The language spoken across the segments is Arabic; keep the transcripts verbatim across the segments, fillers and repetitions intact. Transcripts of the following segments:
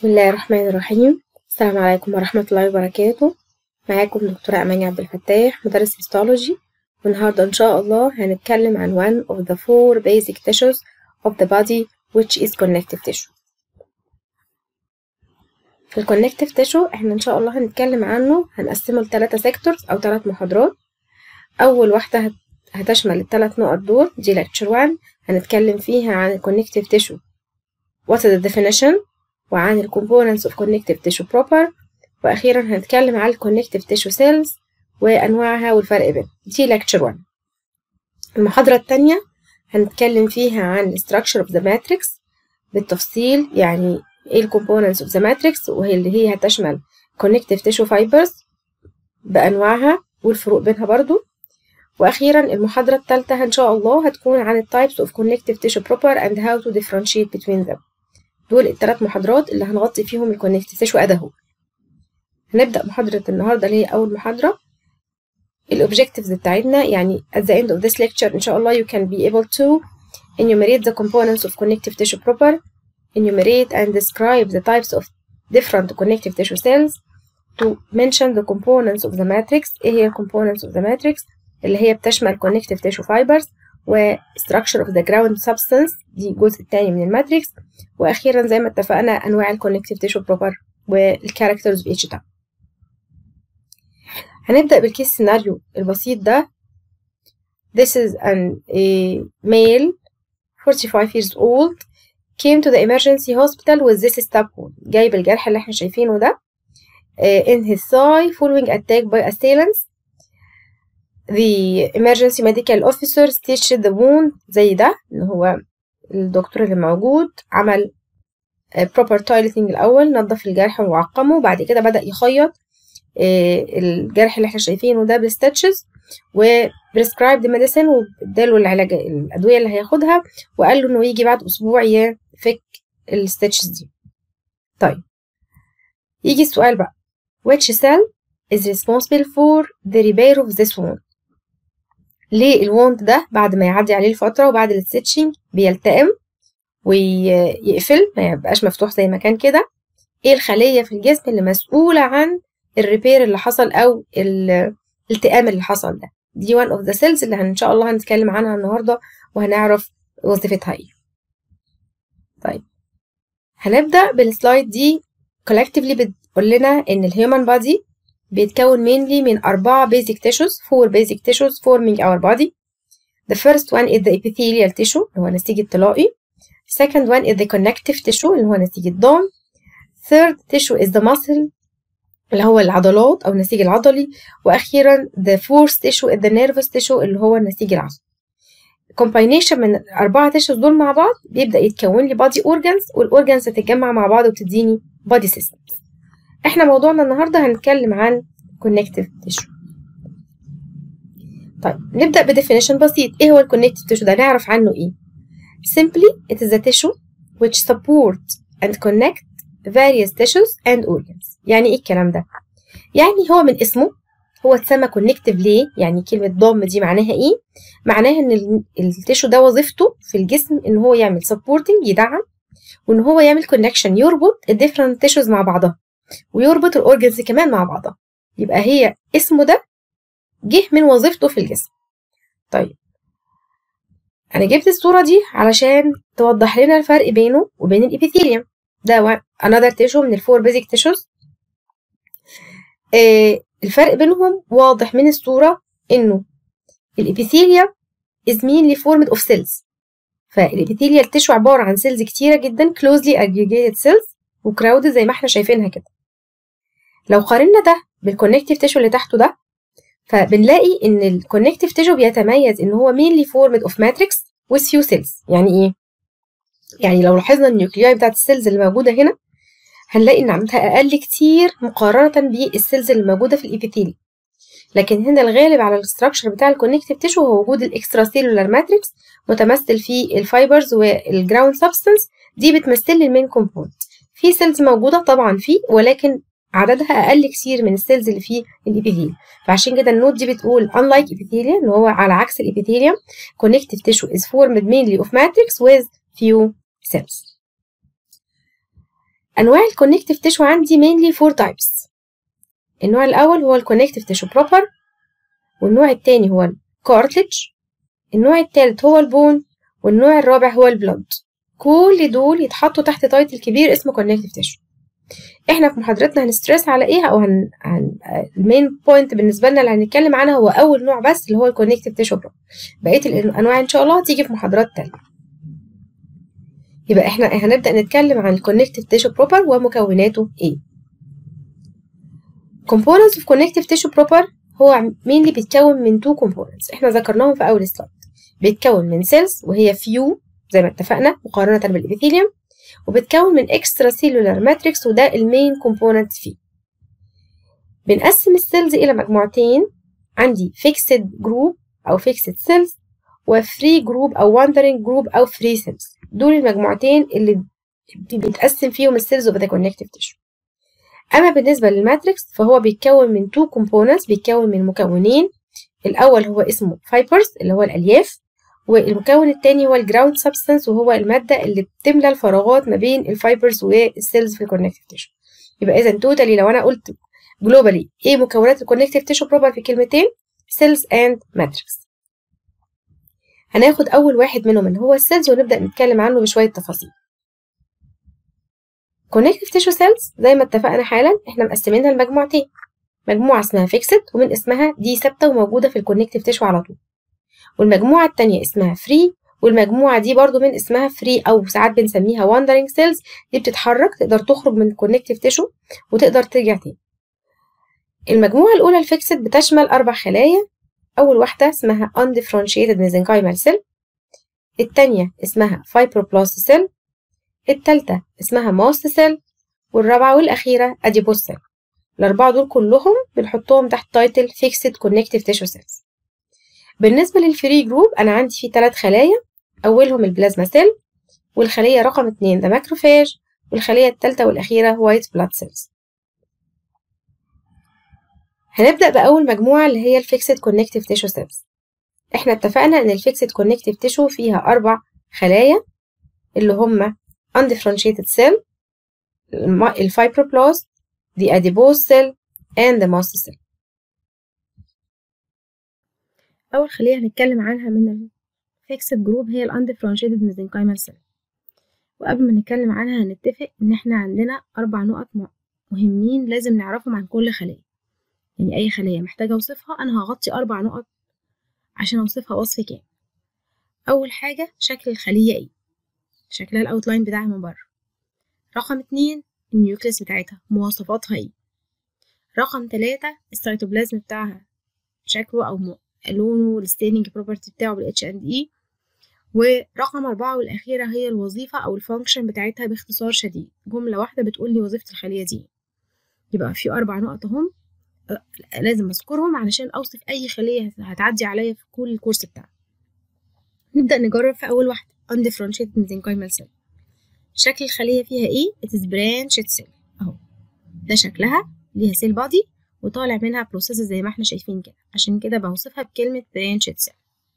بسم الله الرحمن الرحيم. السلام عليكم ورحمة الله وبركاته. معاكم دكتورة أماني عبد الفتاح، مدرس هيستولوجي، والنهاردة إن شاء الله هنتكلم عن one of the four basic tissues of the body which is connective tissue. في ال connective tissue احنا إن شاء الله هنتكلم عنه، هنقسمه لثلاثة sectors أو ثلاث محاضرات. أول واحدة هتشمل الثلاث نقط دول، دي lecture one، هنتكلم فيها عن ال connective tissue what is the definition، وعن ال components of connective tissue proper، وأخيرا هنتكلم عن ال connective tissue cells وأنواعها والفرق بينهم. دي lecture one. المحاضرة التانية هنتكلم فيها عن structure of the matrix بالتفصيل، يعني ايه ال components of the matrix، وهي اللي هي هتشمل connective tissue fibers بأنواعها والفروق بينها برضو. وأخيرا المحاضرة الثالثة إن شاء الله هتكون عن ال types of connective tissue proper and how to differentiate between them. دول الثلاث محاضرات اللي هنغطي فيهم ال connective tissue أدهو. هنبدأ محاضرة النهاردة اللي هي أول محاضرة. ال objectives بتاعتنا، يعني at the end of this lecture إن شاء الله you can be able to enumerate the components of connective tissue proper, enumerate and describe the types of different connective tissue cells, to mention the components of the matrix. ايه هي ال components of the matrix اللي هي بتشمل connective tissue fibers و structure of the ground substance، دي الجزء الثاني من الماتريكس. واخيرا زي ما اتفقنا انواع ال connective tissue proper والكاركترز في each type. هنبدأ بالكيس سيناريو البسيط ده. This is an a male forty-five years old came to the emergency hospital with this stab wound. جايب الجرح اللي احنا شايفينه ده uh, in his thigh following attack by assailants. The emergency medical officer stitched the wound. زي ده ان هو الدكتور اللي موجود عمل uh, proper toileting الاول، نظف الجرح وعقمه، وبعد كده بدأ يخيط الجرح اللي احنا شايفينه ده بالستاتشز، و prescribed medicine، واداله العلاج الادويه اللي هياخدها، وقال له انه يجي بعد اسبوع يفك الستاتشز دي. طيب يجي السؤال بقى، which cell is responsible for the repair of this wound؟ ليه الوند ده بعد ما يعدي عليه الفتره وبعد الستitching بيلتئم ويقفل، ما يبقاش مفتوح زي ما كان كده؟ ايه الخليه في الجسم اللي مسؤوله عن الريبير اللي حصل او الالتئام اللي حصل ده؟ دي one of the cells اللي ان شاء الله هنتكلم عنها النهارده وهنعرف وظيفتها ايه. طيب هنبدا بالسلايد دي. collectively بتقول لنا ان الهيومن بادي بيتكون mainly من أربعة basic tissues، four basic tissues forming our body. The first one is the epithelial tissue اللي هو النسيج الطلائي. Second one is the connective tissue اللي هو نسيج الضم. Third tissue is the muscle اللي هو العضلات أو النسيج العضلي. وأخيرا the fourth tissue is the nervous tissue اللي هو النسيج العصبي. combination من الأربعة tissues دول مع بعض بيبدأ يتكون لي body organs، والorgans تتجمع مع بعض وتديني body systems. احنا موضوعنا النهاردة هنتكلم عن connective tissue. طيب نبدأ بديفينيشن بسيط. ايه هو ال connective tissue ده؟ نعرف عنه ايه؟ simply it is a tissue which support and connect various tissues and organs. يعني ايه الكلام ده؟ يعني هو من اسمه هو اتسمى connective ليه؟ يعني كلمة ضم دي معناها ايه؟ معناها ان التيشو ده وظيفته في الجسم ان هو يعمل supporting يدعم، وان هو يعمل connection يربط ال different tissues مع بعضها، ويربط الاورجنز كمان مع بعضها. يبقى هي اسمه ده جه من وظيفته في الجسم. طيب انا جبت الصورة دي علشان توضح لنا الفرق بينه وبين الابيثيليوم. ده another tissue من الفور basic tissues. آه الفرق بينهم واضح من الصورة، انه الابيثيليوم is mainly formed of cells. فالابيثيليال tissue عبارة عن سيلز كتيرة جدا closely aggregated cells وكراودد زي ما احنا شايفينها كده. لو قارنا ده بالكونكتيف تيشو اللي تحته ده، فبنلاقي ان الكونكتيف تيشو بيتميز ان هو mainly formed of matrix with few cells. يعني ايه؟ يعني لو لاحظنا النيوكلياي بتاعت السيلز اللي موجوده هنا هنلاقي ان عددها اقل كتير مقارنه بالسيلز اللي موجوده في الابيثيلي. لكن هنا الغالب على الاستراكشر بتاع الكونكتيف تيشو هو وجود الاكسترا سيلولار ماتريكس متمثل في الفايبرز والجراوند سبستانس، دي بتمثل لي المين كومبوننت. في سيلز موجوده طبعا فيه، ولكن عددها اقل كتير من السيلز اللي في الابيثيليوم. فعشان كده النوت دي بتقول unlike epithelium، ان هو على عكس الابيثيليوم connective tissue is formed mainly of matrix with few cells. انواع الكونكتيف تيشو عندي mainly four types. النوع الاول هو الكونكتيف تيشو بروبر، والنوع التاني هو الكارتليج، النوع التالت هو البون، والنوع الرابع هو البلود. كل دول يتحطوا تحت تايتل كبير اسمه كونكتيف تيشو. احنا في محاضرتنا هنستريس على ايه، او هن... هن... المين بوينت بالنسبه لنا اللي هنتكلم عنها هو اول نوع بس اللي هو الكونكتيف تيشو بروبر. بقيه الانواع ان شاء الله هتيجي في محاضرات تانية. يبقى احنا هنبدا نتكلم عن الكونكتيف تيشو بروبر ومكوناته ايه. components of connective tissue proper هو mainly بيتكون من two components احنا ذكرناهم في اول سلايد. بيتكون من cells وهي few زي ما اتفقنا مقارنه بالابيثيليوم، وبتكون من extracellular matrix وده المين كومبوننت فيه. بنقسم السيلز الى مجموعتين، عندي fixed group او fixed cells و free group او wandering group او free cells. دول المجموعتين اللي بيتقسم فيهم السيلز وبدا connective tissue. اما بالنسبه للماتريكس فهو بيتكون من two components، بيتكون من مكونين. الاول هو اسمه fibers اللي هو الالياف، والمكون الثاني هو الجراوند سبستانس وهو الماده اللي بتملى الفراغات ما بين الفايبرز والسيلز في الكونكتيف تيشو. يبقى اذا توتالي لو انا قلت جلوبالي ايه مكونات الكونكتيف تيشو بروبر في كلمتين، سيلز اند ماتريكس. هناخد اول واحد منهم اللي هو السيلز ونبدا نتكلم عنه بشويه تفاصيل. كونكتيف تيشو سيلز زي ما اتفقنا حالا احنا مقسمينها لمجموعتين، مجموعه اسمها فيكسد ومن اسمها دي ثابته وموجوده في الكونكتيف تيشو على طول، والمجموعة التانية اسمها فري، والمجموعة دي برضو من اسمها فري أو ساعات بنسميها wandering cells. دي بتتحرك، تقدر تخرج من الكونكتيف تيشو وتقدر ترجع تاني. المجموعة الأولى الفيكسد بتشمل أربع خلايا. أول واحدة اسمها undifferentiated mesenchymal cell، التانية اسمها fibroblast cell، التالتة اسمها mast cell، والرابعة والأخيرة adipose cell. الأربعة دول كلهم بنحطهم تحت تايتل fixed connective tissue cells. بالنسبة للفري جروب أنا عندي فيه ثلاث خلايا، أولهم البلازما سيل، والخلية رقم اتنين ده ماكروفاج، والخلية الثالثة والأخيرة وايت بلاد سيلز. هنبدأ بأول مجموعة اللي هي الفيكسد كونكتيف تيشو سيلز. احنا اتفقنا إن الفيكسد كونكتيف تيشو فيها أربع خلايا اللي هما undifferentiated cell، الفايبروبلاست، the adipose cell and the mast cell. أول خلية هنتكلم عنها من الفيكسد جروب هي الundifferentiated mesenchymal cell. وقبل ما نتكلم عنها هنتفق إن احنا عندنا أربع نقط مهمين لازم نعرفهم عن كل خلية. يعني أي خلية محتاجة أوصفها أنا هغطي أربع نقط عشان أوصفها وصف كامل. أول حاجة شكل الخلية إيه، شكلها الأوتلاين بتاعها من بره. رقم اتنين النيوكليس بتاعتها مواصفاتها إيه. رقم تلاتة السيتوبلازم بتاعها شكله أو لونه، الستيننج بروبرتي بتاعه بالاتش اند اي. ورقم أربعة والأخيرة هي الوظيفة أو الفانكشن بتاعتها باختصار شديد، جملة واحدة بتقول لي وظيفة الخلية دي. يبقى في أربع نقط هم لازم أذكرهم علشان أوصف أي خلية هتعدي عليا في كل الكورس بتاعنا. نبدأ نجرب في أول واحدة undifferentiated mesenchymal cell. شكل الخلية فيها إيه؟ it is branched cell أهو، ده شكلها، ليها سيل بادي وطالع منها بروسيس زي ما احنا شايفين كده، عشان كده بوصفها بكلمة branched cell.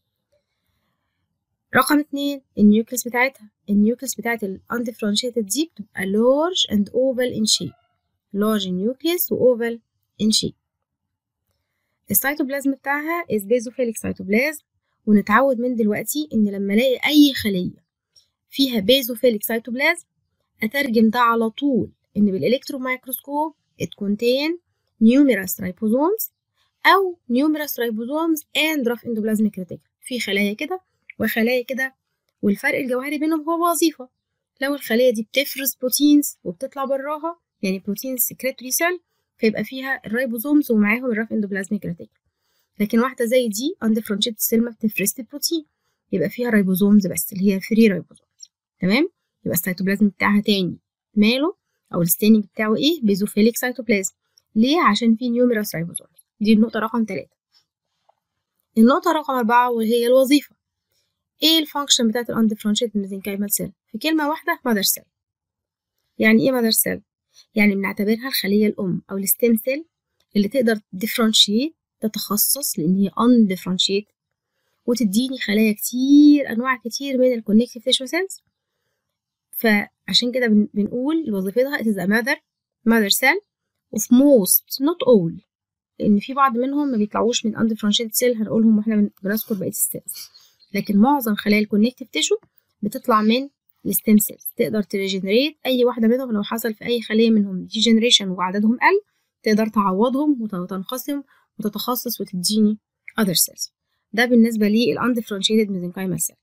رقم اتنين النيوكليس بتاعتها. النيوكليس بتاعت ال undifferentiated دي بتبقى large and oval in shape، large nucleus و oval in shape. السيتوبلازم بتاعها is basophilic cytoplasm، ونتعود من دلوقتي ان لما الاقي اي خلية فيها basophilic cytoplasm اترجم ده على طول ان بالالكترون مايكروسكوب it contain numerous ribosomes او numerous ribosomes and rough endoplasmic reticulum. في خلايا كده وخلايا كده، والفرق الجوهري بينهم هو وظيفة. لو الخلية دي بتفرز بروتينز وبتطلع براها يعني بروتين سكريتوري سيل فيبقى فيها الرايبوزومز ومعاهم الراف اندوبلازميك ريتيكولم. لكن واحدة زي دي undifferentiated سيل ما بتفرزش بروتين، يبقى فيها رايبوزومز بس اللي هي فري رايبوزومز. تمام؟ يبقى السيتوبلازم بتاعها تاني ماله او الستيننج بتاعه ايه؟ بيزوفيليك سيتوبلازم. ليه؟ عشان فيه نيوميرس رايبوزومز. دي النقطة رقم ثلاثة. النقطة رقم أربعة وهي الوظيفة. ايه الفانكشن بتاعت ال undifferentiated mesenchymal cell؟ في كلمة واحدة mother cell. يعني ايه mother cell؟ يعني بنعتبرها الخلية الأم أو الستيم سيل اللي تقدر differentiate تتخصص لأن هي undifferentiated وتديني خلايا كتير، أنواع كتير من ال connective tissue cells. ف عشان كده بن... بنقول وظيفتها it is a mother mother cell of most not all، لأن في بعض منهم ما بيطلعوش من undifferentiated cell هنقولهم واحنا بنذكر بقية السيلز، لكن معظم خلايا الكونكتيف تيشو بتطلع من الستيم سيلز، تقدر تريجنريت أي واحدة منهم لو حصل في أي خلية منهم ديجنريشن وعددهم قل، تقدر تعوضهم وتنقسم وتتخصص وتديني other cells. ده بالنسبة لي undifferentiated mesenchymal cell.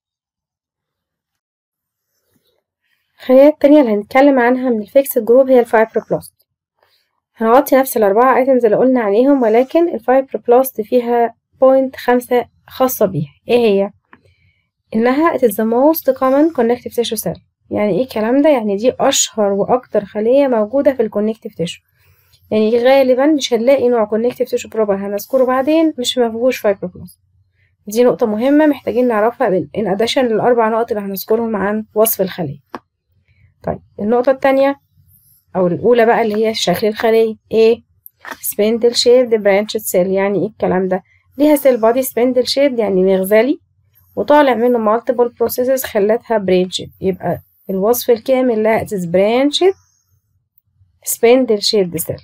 الخلية التانية اللي هنتكلم عنها من الفيكسد جروب هي الفايبروبلاست. هنغطي نفس الأربعة ايتمز اللي قلنا عليهم، ولكن الفايبروبلاست فيها بوينت خمسة خاصة بيها. ايه هي؟ إنها it is the most common connective tissue cell. يعني ايه الكلام ده؟ يعني دي أشهر وأكتر خلية موجودة في الكونكتيف تيشو. يعني غالبا مش هنلاقي نوع كونكتيف تيشو بروبر هنذكره بعدين مش مفيهوش فايبروبلاست. دي نقطة مهمة محتاجين نعرفها in addition للأربع نقط اللي هنذكرهم عن وصف الخلية. طيب النقطة التانية أو الأولى بقى اللي هي شكل الخلية. ايه؟ spindle shaped branched cell. يعني ايه الكلام ده؟ ليها cell body spindle shaped يعني مغزلي وطالع منه multiple processes خلتها branched. يبقى الوصف الكامل لها it is branched spindle shaped cell.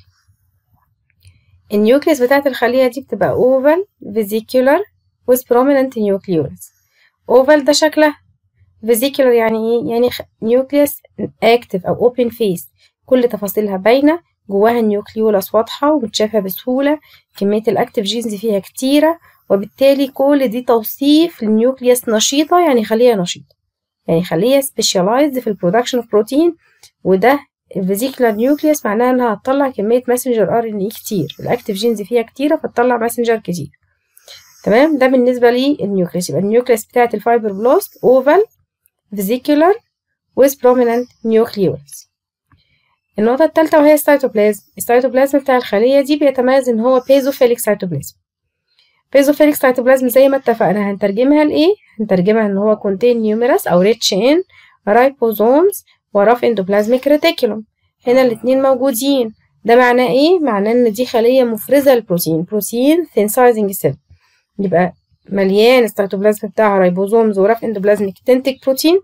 النيوكليس بتاعت الخلية دي بتبقى oval vesicular with prominent nucleus. oval ده شكلها، vesicular يعني ايه؟ يعني نيوكليس active أو open face، كل تفاصيلها باينة، جواها النيوكليولاس واضحة ومتشافة بسهولة، كمية الأكتيف جينز فيها كتيرة، وبالتالي كل دي توصيف للنيوكليس نشيطة، يعني خلية نشيطة، يعني خلية specialized في البرودكشن اوف بروتين. وده الفيزيكولار نيوكليس معناها انها هتطلع كمية ماسنجر ار ان اي كتير، الأكتيف جينز فيها كتيرة فتطلع ماسنجر كتير. تمام؟ ده بالنسبة للنيوكليس. يبقى النيوكليس بتاعت الفايبروبلاست اوفال فيزيكولار with prominent nucleus. النقطة الثالثة وهي السيتوبلازم. السيتوبلازم بتاع الخلية دي بيتميز ان هو بيزوفيليك سيتوبلازم. بيزوفيليك سيتوبلازم زي ما اتفقنا هنترجمها لايه؟ هنترجمها ان هو contain numerous او rich in ribosomes وراف اندوبلازميك ريتيكولوم. هنا الاتنين موجودين. ده معناه ايه؟ معناه ان دي خلية مفرزة للبروتين، بروتين synthesizing cell. يبقى مليان السيتوبلازم بتاعها رايبوزومز وراف اندوبلازميك تنتج بروتين.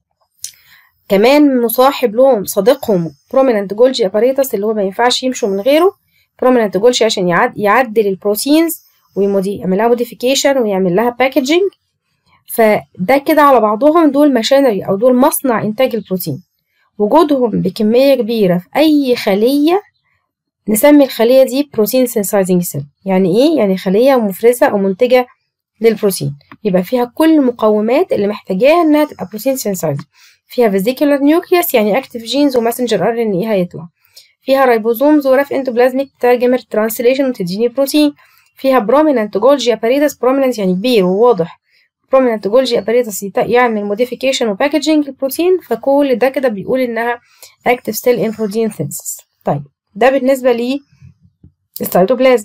كمان مصاحب لهم صديقهم prominent Golgi apparatus اللي هو ما ينفعش يمشوا من غيره. prominent Golgi عشان يعد يعدل البروتينز ويعمل لها موديفيكيشن ويعمل لها باكجينج. فده كده على بعضهم دول ماشينري او دول مصنع انتاج البروتين. وجودهم بكمية كبيرة في اي خلية نسمي الخلية دي بروتين سينسايزنج سيل. يعني ايه؟ يعني خلية مفرزة او منتجة للبروتين، يبقى فيها كل المقومات اللي محتاجاها انها تبقى بروتين سينسايزنج. فيها فيزيكولار نيوكليوس يعني اكتيف جينز وماسنجر ار ان اي هيطلع. فيها رايبوزومز وراف اندوبلازميك تترجم الترانسليشن وتديني بروتين. فيها برومينانت جولجي اباريتس، برومينانت يعني كبير وواضح، برومينانت جولجي اباريتس يعمل موديفيكيشن وباكجينج للبروتين. فكل ده كده بيقول انها اكتيف سيل ان بروتين سينثيسيس. طيب ده بالنسبه لي السيتوبلازم.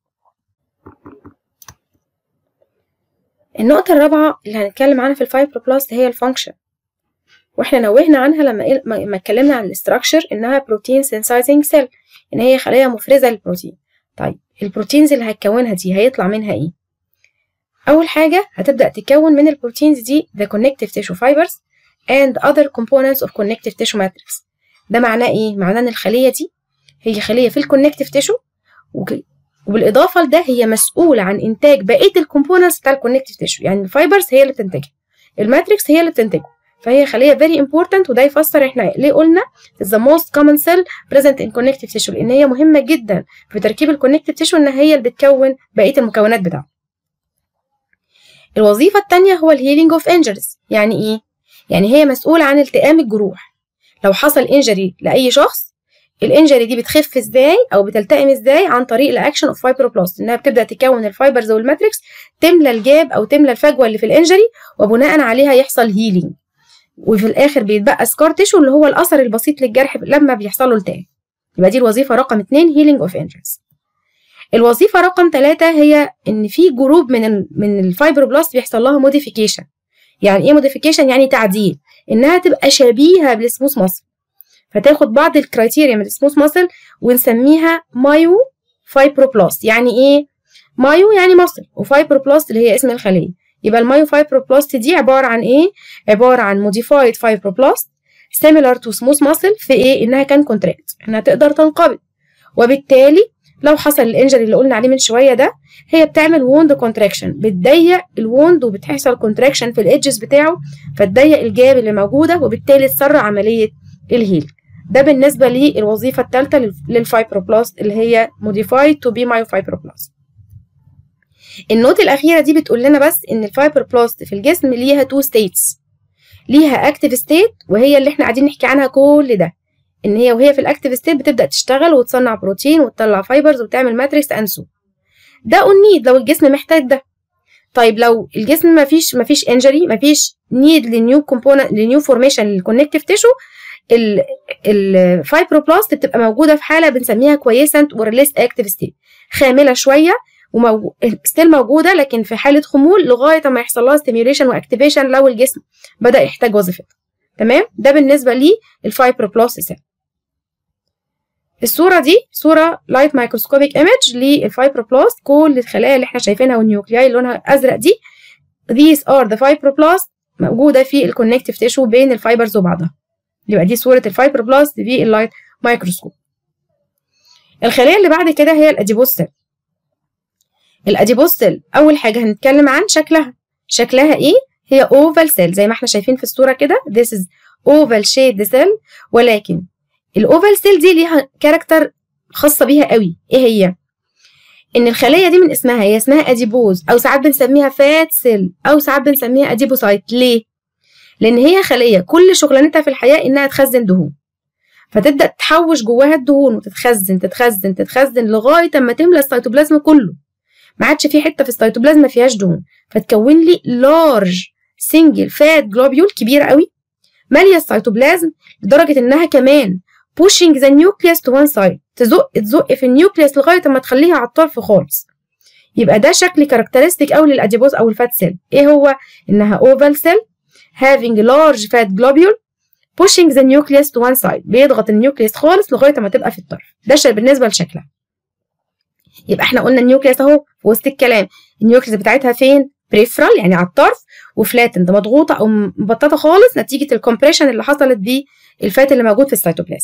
النقطة الرابعة اللي هنتكلم عنها في الفايبروبلاست هي الفانكشن، واحنا نوهنا عنها لما ما اتكلمنا عن الاستراكشر انها بروتين سينسايزنج سيل، ان هي خلية مفرزة للبروتين. طيب البروتينز اللي هتكونها دي هيطلع منها ايه؟ اول حاجة هتبدأ تكون من البروتينز دي the connective tissue fibers and other components of connective tissue matrix. ده معناه ايه؟ معناه ان الخلية دي هي خلية في الكونكتيف تيشو، وبالاضافة لده هي مسؤولة عن انتاج بقية الكومبوننتس بتاع الكونكتيف تيشو. يعني الفايبرز هي اللي بتنتجها، الماتريكس هي اللي بتنتجه، فهي خلية very important. وده يفسر احنا ليه قلنا the most common cell present in connective tissue، لان هي مهمة جدا في تركيب الكونكتيف تيشو، ان هي اللي بتكون بقية المكونات بتاعته. الوظيفة التانية هو الهيلينج اوف انجريز. يعني ايه؟ يعني هي مسؤولة عن التئام الجروح. لو حصل انجري لأي شخص، الانجري دي بتخف ازاي او بتلتئم ازاي؟ عن طريق الاكشن اوف فايبروبلاست، انها بتبدا تكون الفايبرز والماتريكس تملى الجاب او تملى الفجوه اللي في الانجري، وبناء عليها يحصل هيلينج، وفي الاخر بيتبقى سكار تيشو اللي هو الاثر البسيط للجرح لما بيحصل له التئام. يبقى دي الوظيفه رقم اتنين هيلينج اوف انجريز. الوظيفه رقم ثلاثة هي ان في جروب من ال من الفايبروبلاست بيحصل لها موديفيكيشن. يعني ايه موديفيكيشن؟ يعني تعديل، انها تبقى شبيهه بالسموث ماسل، فتاخد بعض الكرايتيريا من السموث ماسل ونسميها مايو فايبروبلاست. يعني ايه مايو؟ يعني ماسل، وفايبروبلاست اللي هي اسم الخليه. يبقى المايو فايبروبلاست دي عباره عن ايه؟ عباره عن موديفايد فايبروبلاست similar to smooth muscle في ايه؟ انها كان كونتراكت، انها تقدر تنقبض، وبالتالي لو حصل الانجري اللي قلنا عليه من شويه ده، هي بتعمل ووند كونتراكشن، بتضيق الووند وبتحصل كونتراكشن في الايدجز بتاعه، فتضيق الجاب اللي موجوده، وبالتالي تسرع عمليه الهيل. ده بالنسبه للوظيفه الثالثه للفايبروبلاست اللي هي modified to be myofibroblast. النوت الاخيره دي بتقول لنا بس ان الفايبروبلاست في الجسم ليها تو ستيتس، ليها اكتيف ستيت وهي اللي احنا قاعدين نحكي عنها كل ده، ان هي وهي في الاكتيف ستيت بتبدا تشتغل وتصنع بروتين وتطلع فايبرز وتعمل ماتريكس انسو، ده اون نيد لو الجسم محتاج ده. طيب لو الجسم مفيش مفيش انجري، مفيش نيد لنيو كومبوننت لنيو فورميشن للكونكتيف تيشو، الفايبروبلاست بتبقى موجوده في حاله بنسميها كويسنت وريليس اكتيف ستيت، خامله شويه ومو... ستيل موجوده لكن في حاله خمول لغايه ما يحصل لها ستيميوليشن واكتيفيشن لو الجسم بدا يحتاج وظيفتها. تمام؟ ده بالنسبه للفايبروبلاست سيل. الصوره دي صوره لايت مايكروسكوبيك ايمج للفايبروبلاست، كل الخلايا اللي احنا شايفينها والنيوكلياي اللي لونها ازرق دي these are the fibroblasts موجوده في الكونكتيف تيشو بين الفايبرز وبعضها. يبقى دي صوره الفايبروبلاست في اللايت مايكروسكوب. الخليه اللي بعد كده هي الاديبوز سيل. الاديبوز سيل اول حاجه هنتكلم عن شكلها. شكلها ايه؟ هي اوفال سيل زي ما احنا شايفين في الصوره كده، this is oval shaped cell، ولكن الاوفال سيل دي ليها كاركتر خاصه بيها قوي. ايه هي؟ ان الخليه دي من اسمها هي اسمها اديبوز، او ساعات بنسميها فات سيل، او ساعات بنسميها اديبوسايت. ليه؟ لان هي خليه كل شغلانتها في الحياه انها تخزن دهون، فتبدا تحوش جواها الدهون وتتخزن تتخزن تتخزن لغايه اما تملى السيتوبلازم كله، ما عادش في حته في السيتوبلازم ما فيهاش دهون، فتكون لي لارج سنجل فات جلوبيول كبيره قوي ماليه السيتوبلازم لدرجه انها كمان pushing the nucleus to one side، تزق تزق في النيوكليوس لغايه اما تخليها على الطرف خالص. يبقى ده شكل كاركترستيك قوي للاديبوز او الفات سيل. ايه هو؟ انها اوفال سيل having large fat globule pushing the nucleus to one side، بيضغط النيوكليوس خالص لغايه ما تبقى في الطرف. ده بالنسبه لشكلها. يبقى احنا قلنا النيوكليوس اهو في وسط الكلام، النيوكليوس بتاعتها فين؟ بريفرال يعني على الطرف، وفلاتند مضغوطه او مبططه خالص نتيجه الكومبريشن اللي حصلت بالفات اللي موجود في السيتوبلازم.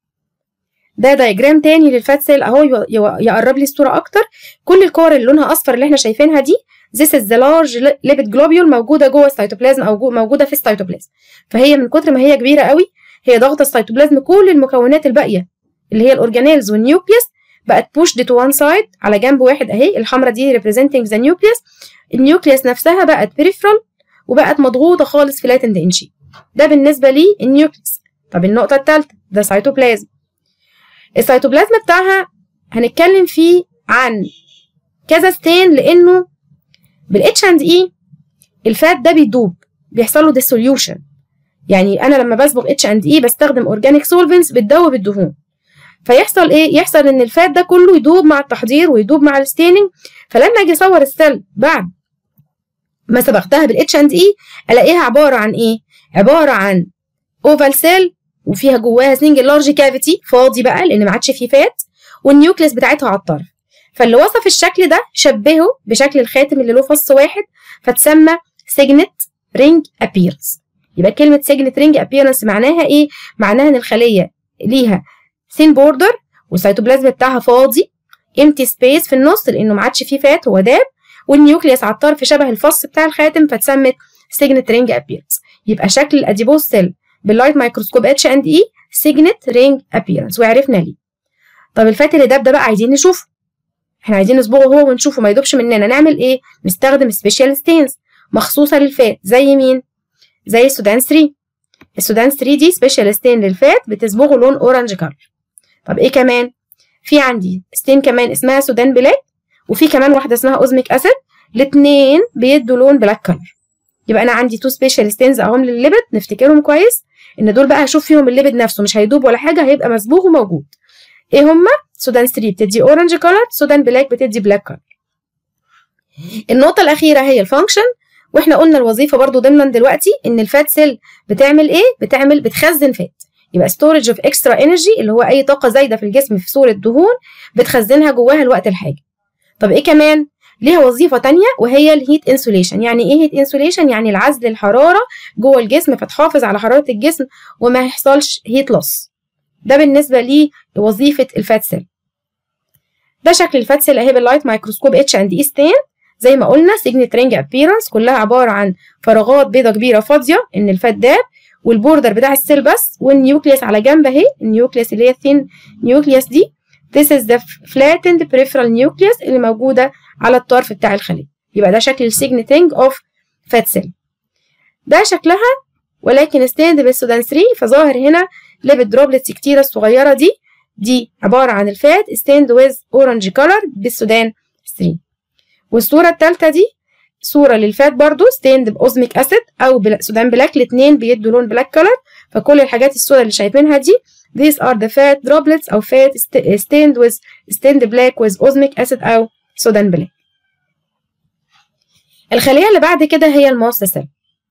ده دايجرام تاني للفات سيل اهو يقرب لي الصوره اكتر. كل الكور اللي لونها اصفر اللي احنا شايفينها دي this is the large lipid globule موجوده جوه السيتوبلازم او موجوده في السيتوبلازم، فهي من كتر ما هي كبيره قوي هي ضغط السيتوبلازم كل المكونات الباقيه اللي هي الاورجانيلز والنيوكليوس بقت pushed to one side على جنب واحد اهي، الحمراء دي representing the nucleus، النيوكليوس نفسها بقت peripheral وبقت مضغوطه خالص flattened in shape. ده بالنسبه للنيوكليوس. طب النقطه الثالثه ده سيتوبلازم. السيتوبلازم بتاعها هنتكلم فيه عن كذا ستين، لانه بالاتش اند اي الفات ده بيدوب، بيحصل له ديسوليوشن. يعني انا لما بصبغ اتش اند اي بستخدم اورجانيك سولفنتس بتدوب الدهون، فيحصل ايه؟ يحصل ان الفات ده كله يدوب مع التحضير ويدوب مع الستيننج، فلما اجي اصور السيل بعد ما صبغتها بالاتش اند اي الاقيها عباره عن ايه؟ عباره عن اوفال سيل وفيها جواها سنجل لارج كافيتي فاضي بقى لان ما عادش فيه فات، والنيوكليس بتاعتها على الطرف. فاللي وصف الشكل ده شبهه بشكل الخاتم اللي له فص واحد فتسمى سيجنت رينج ابيرنس. يبقى كلمه سيجنت رينج ابيرنس معناها ايه؟ معناها ان الخليه ليها ثين بوردر والسيتوبلازم بتاعها فاضي امتي سبيس في النص لانه ما عادش فيه فات هو داب، والنيوكليس على الطرف شبه الفص بتاع الخاتم فتسمت سيجنت رينج ابيرنس. يبقى شكل الاديبوز سيل باللايت مايكروسكوب اتش اند اي سيجنت رينج ابيرنس، وعرفنا ليه. طب الفات اللي داب ده بقى عايزين نشوفه، احنا عايزين نصبغه هو ونشوفه ما يدوبش مننا، نعمل ايه؟ نستخدم سبيشال ستينز مخصوصه للفات. زي مين؟ زي السودان ثلاثة. السودان ثلاثة دي سبيشال ستين للفات بتصبغه لون اورنج كلر. طب ايه كمان؟ في عندي ستين كمان اسمها سودان بلاك، وفي كمان واحده اسمها اوزميك اسيد، الاثنين بيدوا لون بلاك كلر. يبقى انا عندي تو سبيشال ستينز اهم للليبيد، نفتكرهم كويس ان دول بقى هشوف فيهم الليبيد نفسه مش هيدوب ولا حاجه، هيبقى مصبوغ وموجود. ايه هما؟ سودان ثلاثة بتدي اورنج كلر، سودان بلاك بتدي بلاك كلر. النقطه الاخيره هي الفانكشن، واحنا قلنا الوظيفه برضو ضمنا دلوقتي ان الفات سيل بتعمل ايه؟ بتعمل بتخزن فات. يبقى ستورج اوف اكسترا انرجي اللي هو اي طاقه زايده في الجسم في صوره دهون بتخزنها جواها لوقت الحاجه. طب ايه كمان؟ ليها وظيفة تانية وهي الهيت انسوليشن. يعني ايه هيت انسوليشن؟ يعني العزل الحرارة جوه الجسم، فتحافظ على حرارة الجسم وما يحصلش هيت لوس. ده بالنسبة لوظيفة الفات سيل. ده شكل الفات سيل اهي باللايت مايكروسكوب اتش اند اي ستين. زي ما قلنا سيجنت رينج ابييرنس، كلها عبارة عن فراغات بيضة كبيرة فاضية ان الفات داب، والبوردر بتاع السيل بس، والنيوكليوس على جنب اهي، النيوكليوس اللي هي الثين نيوكليوس دي. This is the flattened peripheral nucleus اللي موجودة على الطرف بتاع الخلية. يبقى ده شكل السيجنت رينج اوف فات سيل. ده شكلها ولكن ستاند بالسودان ثلاثة، فظاهر هنا ليبيد دروبلتس كتيرة الصغيرة دي، دي عبارة عن الفات ستاند ويز اورنج كولر بالسودان ثلاثة. والصورة الثالثة دي صورة للفات برضو ستاند باوزميك اسيد او سودان بلاك، الاثنين بيدوا لون بلاك كولر. فكل الحاجات السوداء اللي شايفينها دي these are the fat droplets او fat stained with stained black with osmic acid او سودان بلاك. الخلية اللي بعد كده هي الماست سيل،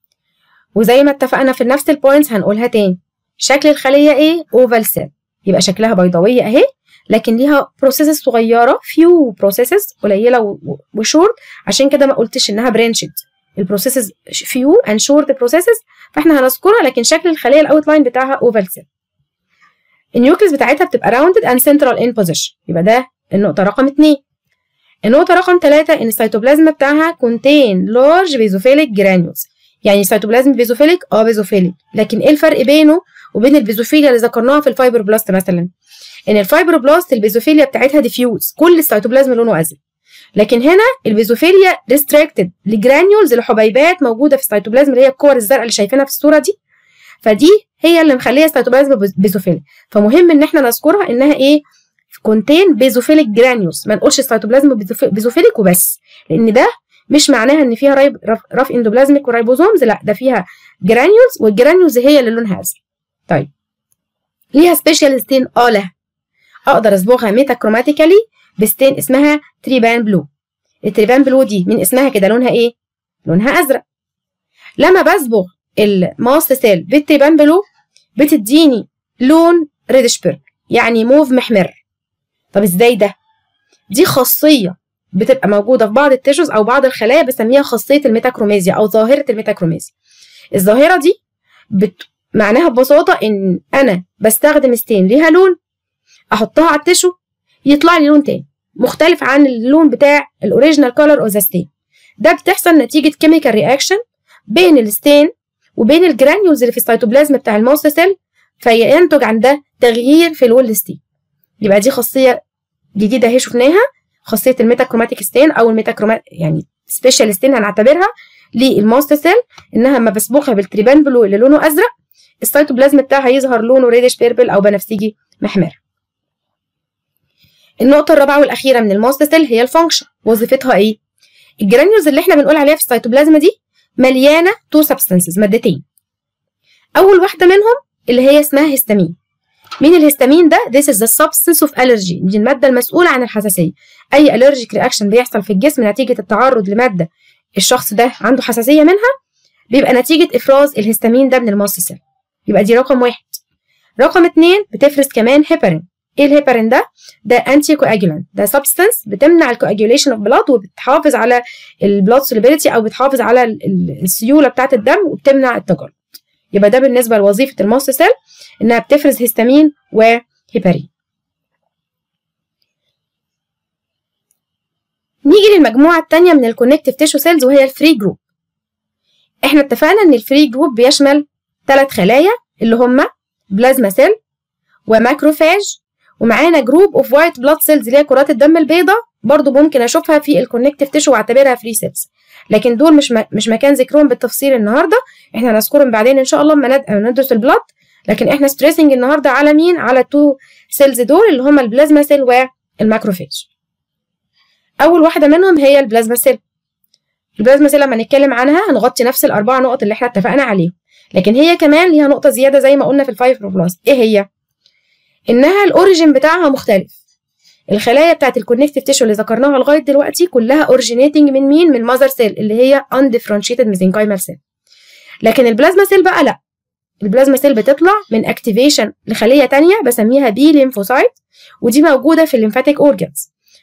وزي ما اتفقنا في نفس البوينتس هنقولها تاني. شكل الخلية ايه؟ اوفال سيل، يبقى شكلها بيضاوية اهي، لكن ليها بروسيسز صغيرة، فيو بروسيسز قليلة وشورت، عشان كده ما قلتش انها برانشد. البروسيسز فيو اند شورت بروسيسز، فاحنا هنذكرها، لكن شكل الخلية الاوتلاين بتاعها اوفال سيل. النيوكليس بتاعتها بتبقى راوندد اند سنترال ان بوزيشن، يبقى ده النقطة رقم اتنين. النقطة رقم تلاتة ان السيتوبلازم بتاعها كونتين لارج بيزوفيليك جرانيولز. يعني السيتوبلازم بيزوفيليك اه بيزوفيليك، لكن ايه الفرق بينه وبين البيزوفيليا اللي ذكرناها في الفايبروبلاست مثلا؟ ان الفايبروبلاست البيزوفيليا بتاعتها ديفيوز، كل السيتوبلازم لونه ازرق، لكن هنا البيزوفيليا ريستريكتد لجرانيولز لحبيبات موجودة في السيتوبلازم اللي هي الكور الزرقاء اللي شايفينها في الصورة دي. فدي هي اللي مخليها السيتوبلازم بيزوفيليك، فمهم ان احنا نذكرها انها ايه؟ كونتين بيزوفيليك جرانيولز، ما نقولش السيتوبلازم بيزوفيليك وبس، لان ده مش معناها ان فيها رايب رف اندوبلازميك ورايبوزومز، لا ده فيها جرانيولز، والجرانيولز هي اللي لونها ازرق. طيب ليها سبيشال ستين؟ اه لها، اقدر اصبغها ميتاكروماتيكالي بستين اسمها تريبان بلو. التريبان بلو دي من اسمها كده لونها ايه؟ لونها ازرق. لما بصبغ الماست سيل بالتريبان بلو بتديني لون ريدش بيرك، يعني موف محمر. طب ازاي ده؟ دي خاصيه بتبقى موجوده في بعض التيشوز او بعض الخلايا، بسميها خاصيه الميتاكروميزيا او ظاهره الميتاكروميزيا. الظاهره دي بت... معناها ببساطه ان انا بستخدم ستين ليها لون، احطها على التيشو يطلع لي لون تاني مختلف عن اللون بتاع الاوريجينال كولر اوف ذا ستين. ده بتحصل نتيجه كيميكال رياكشن بين الستين وبين الجرانيولز اللي في السيتوبلازم بتاع الماست سيل، فينتج عن ده تغيير في لون الستين. يبقى دي خاصيه جديده اهي شفناها، خاصيه الميتاكروماتيك ستين او الميتاكرومات يعني سبيشال ستين هنعتبرها للماست سيل، انها لما بصبغها بالتريبان بلو اللي لونه ازرق السيتوبلازم بتاعها يظهر لونه ريدش بيربل او بنفسجي محمر. النقطه الرابعه والاخيره من الماست سيل هي الفانكشن. وظيفتها ايه؟ الجرانيولز اللي احنا بنقول عليها في السيتوبلازم دي مليانه تو سبستانسز، مادتين. اول واحده منهم اللي هي اسمها هيستامين. مين الهيستامين ده؟ This is the substance of allergy، دي الماده المسؤوله عن الحساسيه. اي allergic reaction بيحصل في الجسم نتيجه التعرض لماده الشخص ده عنده حساسيه منها بيبقى نتيجه افراز الهيستامين ده من الماست سيل. يبقى دي رقم واحد. رقم اتنين بتفرز كمان هيبارين. ايه الهيبارين ده؟ ده انتي كواجولانت، ده سبستانس بتمنع الكواجوليشن اوف بلاد وبتحافظ على البلاد سوليبيليتي او بتحافظ على السيوله بتاعه الدم وبتمنع التجلط. يبقى ده بالنسبه لوظيفه الماست سيل انها بتفرز هيستامين وهيبارين. نيجي للمجموعه الثانيه من الكونكتيف تيشو سيلز وهي الفري جروب. احنا اتفقنا ان الفري جروب بيشمل ثلاث خلايا اللي هم بلازما سيل وماكروفاج، ومعانا جروب اوف وايت بلاد سيلز اللي هي كرات الدم البيضاء، برضو ممكن اشوفها في الكونكتيف تيشو واعتبرها فري سيلز، لكن دول مش مش مكان ذكرهم بالتفصيل النهارده، احنا هنذكرهم بعدين ان شاء الله لما ندرس البلاد، لكن احنا ستريسنج النهارده على مين؟ على التو سيلز دول اللي هم البلازما سيل والماكروفاج. اول واحده منهم هي البلازما سيل. البلازما سيل لما نتكلم عنها هنغطي نفس الاربع نقط اللي احنا اتفقنا عليهم، لكن هي كمان ليها نقطه زياده زي ما قلنا في الفايبروبلاست. ايه هي؟ انها الاوريجين بتاعها مختلف. الخلايا بتاعت الكونكتيف تيشو اللي ذكرناها لغايه دلوقتي كلها اوريجينيتنج من مين؟ من ماذر سيل اللي هي انديفرنشيتد ميزنكايمال سيل. لكن البلازما سيل بقى لا، البلازما سيل بتطلع من اكتيفيشن لخليه ثانيه بسميها بي ليمفوسايت، ودي موجوده في الليمفاتيك اورجانز.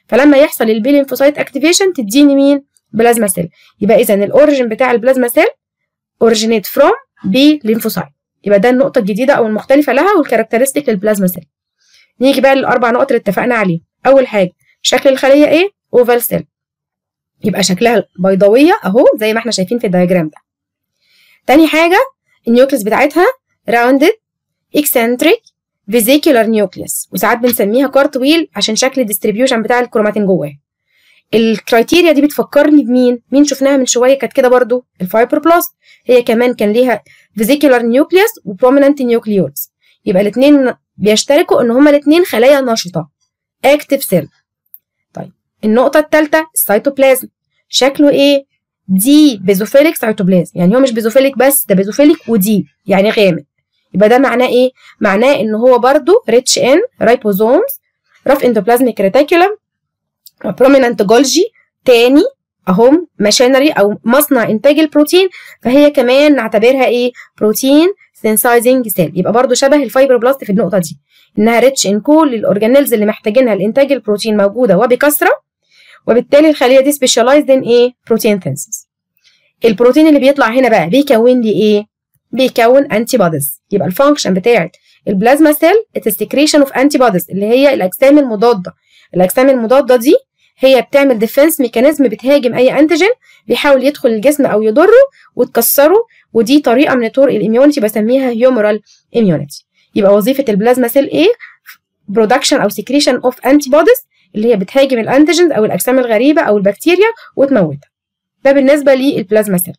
فلما يحصل البي ليمفوسايت اكتيفيشن تديني مين؟ بلازما سيل. يبقى اذا الاوريجين بتاع البلازما سيل اوريجينيت فروم بي ليمفوسايت. يبقى ده النقطه الجديده او المختلفه لها والكاركترستيك للبلازما سيل. نيجي بقى للاربع نقط اللي اتفقنا عليهم. اول حاجه شكل الخليه ايه؟ اوفال سيل، يبقى شكلها بيضاويه اهو زي ما احنا شايفين في الدايجرام ده. تاني حاجه النيوكليس بتاعتها راوندد اكسنتريك فيزيكولار نيوكليس، وساعات بنسميها كارتويل عشان شكل الديستريبيوشن بتاع الكروماتين جواها. الكرايتيريا دي بتفكرني بمين؟ مين شفناها من شويه كانت كده برضو؟ الفايبروبلاست، هي كمان كان ليها فيزيكولار نيوكليس وبروميننت نيوكليولز. يبقى الاثنين بيشتركوا ان هما الاثنين خلايا نشطه اكتيف سيل. طيب النقطه الثالثه السيتوبلازم، شكله ايه؟ دي بيزوفيليك سيتوبلازم، يعني هو مش بيزوفيليك بس، ده بيزوفيليك ودي يعني غامق. يبقى ده معناه ايه؟ معناه ان هو برضو ريتش ان رايبوزومز، رف اندوبلازميك ريتيكولم، وبروميننت جولجي تاني اهم ماشينري او مصنع انتاج البروتين، فهي كمان نعتبرها ايه؟ بروتين سينسايزنج سيل. يبقى برضو شبه الفايبروبلاست في النقطه دي، انها ريتش ان كل الاورجانيلز اللي محتاجينها لانتاج البروتين موجوده وبكثره، وبالتالي الخليه دي سبيشاليزد ان ايه؟ بروتين سينسز. البروتين اللي بيطلع هنا بقى بيكون لي ايه؟ بيكون انتي بوديز. يبقى الفانكشن بتاعت البلازما سيل السكريشن اوف انتي بوديز اللي هي الاجسام المضاده. الاجسام المضاده دي هي بتعمل ديفنس ميكانيزم، بتهاجم اي انتيجين بيحاول يدخل الجسم او يضره وتكسره، ودي طريقه من طرق الاميونيتي بسميها هيومورال اميونيتي. يبقى وظيفه البلازما سيل ايه؟ برودكشن او سكريشن اوف انتي بوديز اللي هي بتهاجم الانتيجينز او الاجسام الغريبه او البكتيريا وتموتها. ده بالنسبه للبلازما سيل.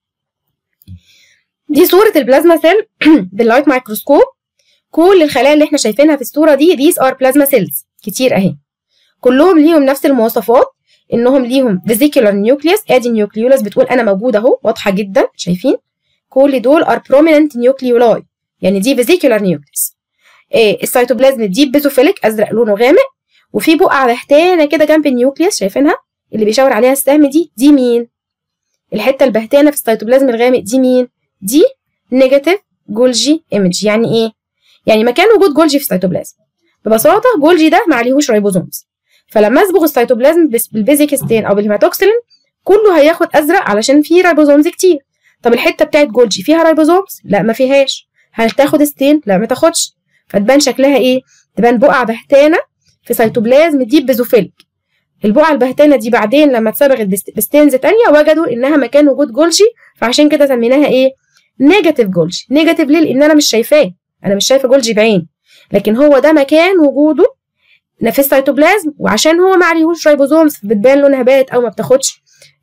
دي صوره البلازما سيل باللايت مايكروسكوب. كل الخلايا اللي احنا شايفينها في الصوره دي these are plasma cells كتير اهي، كلهم ليهم نفس المواصفات، انهم ليهم فيزيكولار نيوكليوس، ادي نيوكليولاس بتقول انا موجوده اهو واضحه جدا شايفين. كل دول are prominent nucleoli يعني دي فيزيكولار نيوكليوس. إيه السيتوبلازم دي بيزوفيليك ازرق لونه غامق، وفي بقعه بهتانه كده جنب النيوكليوس شايفينها اللي بيشاور عليها السهم دي، دي مين؟ الحته البهتانه في السيتوبلازم الغامق دي مين؟ دي نيجاتيف جولجي ايمج. يعني ايه؟ يعني مكان وجود جولجي في السيتوبلازم ببساطه جولجي ده ما عليهوش رايبوزومز، فلما اصبغ السيتوبلازم بالبيزيك ستين او بالهيماتوكسلين كله هياخد ازرق علشان فيه رايبوزومز كتير. طب الحته بتاعت جولجي فيها رايبوزومز؟ لا ما فيهاش. هل تاخد ستين؟ لا ما تاخدش. فتبان شكلها ايه؟ تبان بقعه بهتانه في سيتوبلازم دي بيزوفيليك. البقعه البهتانه دي بعدين لما اتصبغت بستينز تانية وجدوا انها مكان وجود جولجي، فعشان كده سميناها ايه؟ نيجاتيف جولجي. نيجاتيف ليه؟ لان انا مش شايفاه، انا مش شايفه جولجي بعين، لكن هو ده مكان وجوده في السيتوبلازم، وعشان هو ما عليهوش رايبوزومز بتبان لونها بات او ما بتاخدش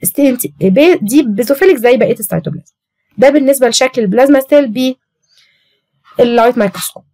دي بيزوفيليك زي بقيه السيتوبلازم. ده بالنسبه لشكل البلازما سيل باللايت مايكروسكوب.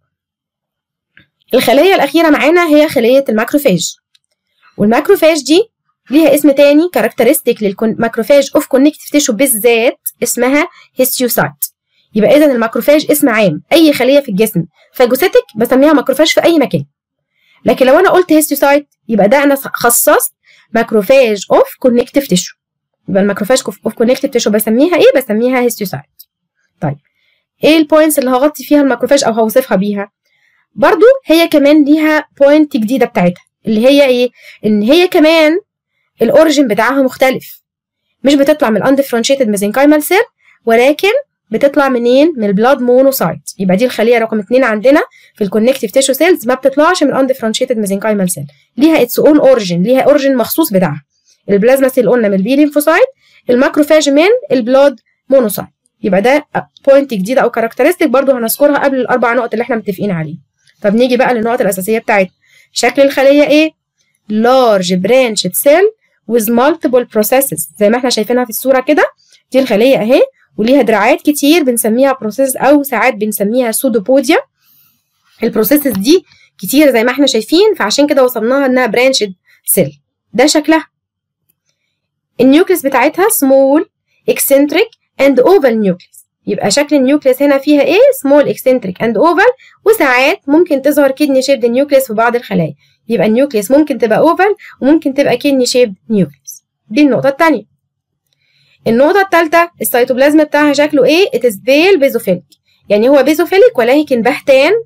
الخليه الاخيره معانا هي خليه الماكروفاج، والماكروفاج دي ليها اسم تاني كاركترستيك للماكروفاج اوف كونكتيف تيشو بالذات اسمها هيستيوسايت. يبقى اذا الماكروفاج اسم عام، اي خليه في الجسم فاجوسيتك بسميها ماكروفاج في اي مكان. لكن لو انا قلت هيستيوسايت يبقى ده انا خصصت ماكروفاج اوف كونكتيف تيشو. يبقى الماكروفاج اوف كونكتيف تيشو بسميها ايه؟ بسميها هيستيوسايت. طيب ايه البوينتس اللي هغطي فيها الماكروفاج او هوصفها بيها؟ برضو هي كمان ليها بوينت جديده بتاعتها اللي هي ايه؟ ان هي كمان الاوريجين بتاعها مختلف، مش بتطلع من الاندفرنشيتد ميزنكايمال سيل، ولكن بتطلع منين؟ من البلاد مونوسايت. يبقى دي الخليه رقم اتنين عندنا في الكونكتيف تيشو سيلز، ما بتطلعش من الاندفرنشيتد ميزنكايمال سيل، ليها اتس اون اوريجين، ليها اوريجين مخصوص بتاعها. البلازما سيل قلنا من البي ليمفوسايت، الماكروفاج من البلاد مونوسايت. يبقى ده بوينت جديده او كاركترستيك برضو هنذكرها قبل الاربع نقط اللي احنا متفقين عليه. طب نيجي بقى للنقط الاساسيه بتاعتنا. شكل الخليه ايه؟ large branched cell with multiple processes زي ما احنا شايفينها في الصوره كده. دي الخليه اهي وليها دراعات كتير بنسميها بروسيس او ساعات بنسميها سودوبوديا. البروسيسز دي كتير زي ما احنا شايفين، فعشان كده وصلناها انها برانشد سيل. ده شكلها. النيوكليس بتاعتها small eccentric and oval nucleus. يبقى شكل النيوكليس هنا فيها ايه؟ small eccentric and oval، وساعات ممكن تظهر كدني شيبد نيوكليس في بعض الخلايا. يبقى النيوكليس ممكن تبقى اوفال وممكن تبقى كدني شيبد نيوكليس. دي النقطة الثانية. النقطة الثالثة السيتوبلازم بتاعها شكله ايه؟ it is pale basophilia، يعني هو بيزوفيليك ولكن بهتان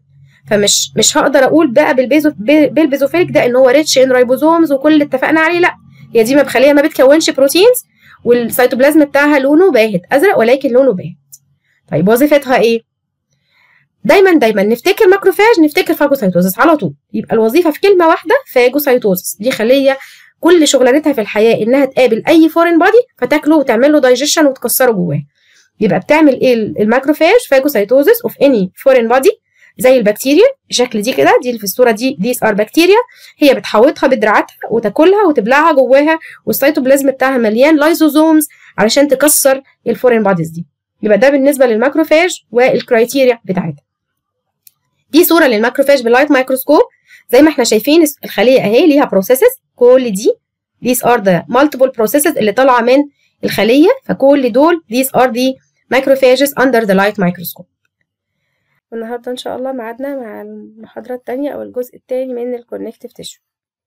فمش مش هقدر اقول بقى بالبيزو بالبيزوفيليك ده ان هو ريتش ان رايبوزومز وكل اللي اتفقنا عليه، لا، هي دي مخليه ما بتكونش بروتينز والسيتوبلازم بتاعها لونه باهت ازرق ولكن لونه باهت. طيب وظيفتها ايه؟ دايما دايما نفتكر ماكروفاج نفتكر فاجوسايتوزس على طول، يبقى الوظيفه في كلمه واحده فاجوسايتوزس. دي خليه كل شغلانتها في الحياه انها تقابل اي فورين بادي فتاكله وتعمل له دايجيشن وتكسره جواه. يبقى بتعمل ايه الماكروفاج؟ فاجوسايتوزس اوف اني فورين بادي زي البكتيريا بالشكل دي كده، دي اللي في الصوره دي ديس ار بكتيريا، هي بتحوطها بدراعاتها وتاكلها وتبلعها جواها، والسيتوبلازم بتاعها مليان لايزوزومز علشان تكسر الفورين باديز دي. يبقى ده بالنسبه للماكروفاج والكرايتيريا بتاعتها. دي صوره للماكروفاج باللايت مايكروسكوب. زي ما احنا شايفين الخليه اهي ليها بروسيسز، كل دي these are the multiple processes اللي طالعه من الخليه، فكل دول these are the macrophages under the light microscope. النهارده ان شاء الله ميعادنا مع المحاضره الثانيه او الجزء الثاني من الكونكتيف تيشو.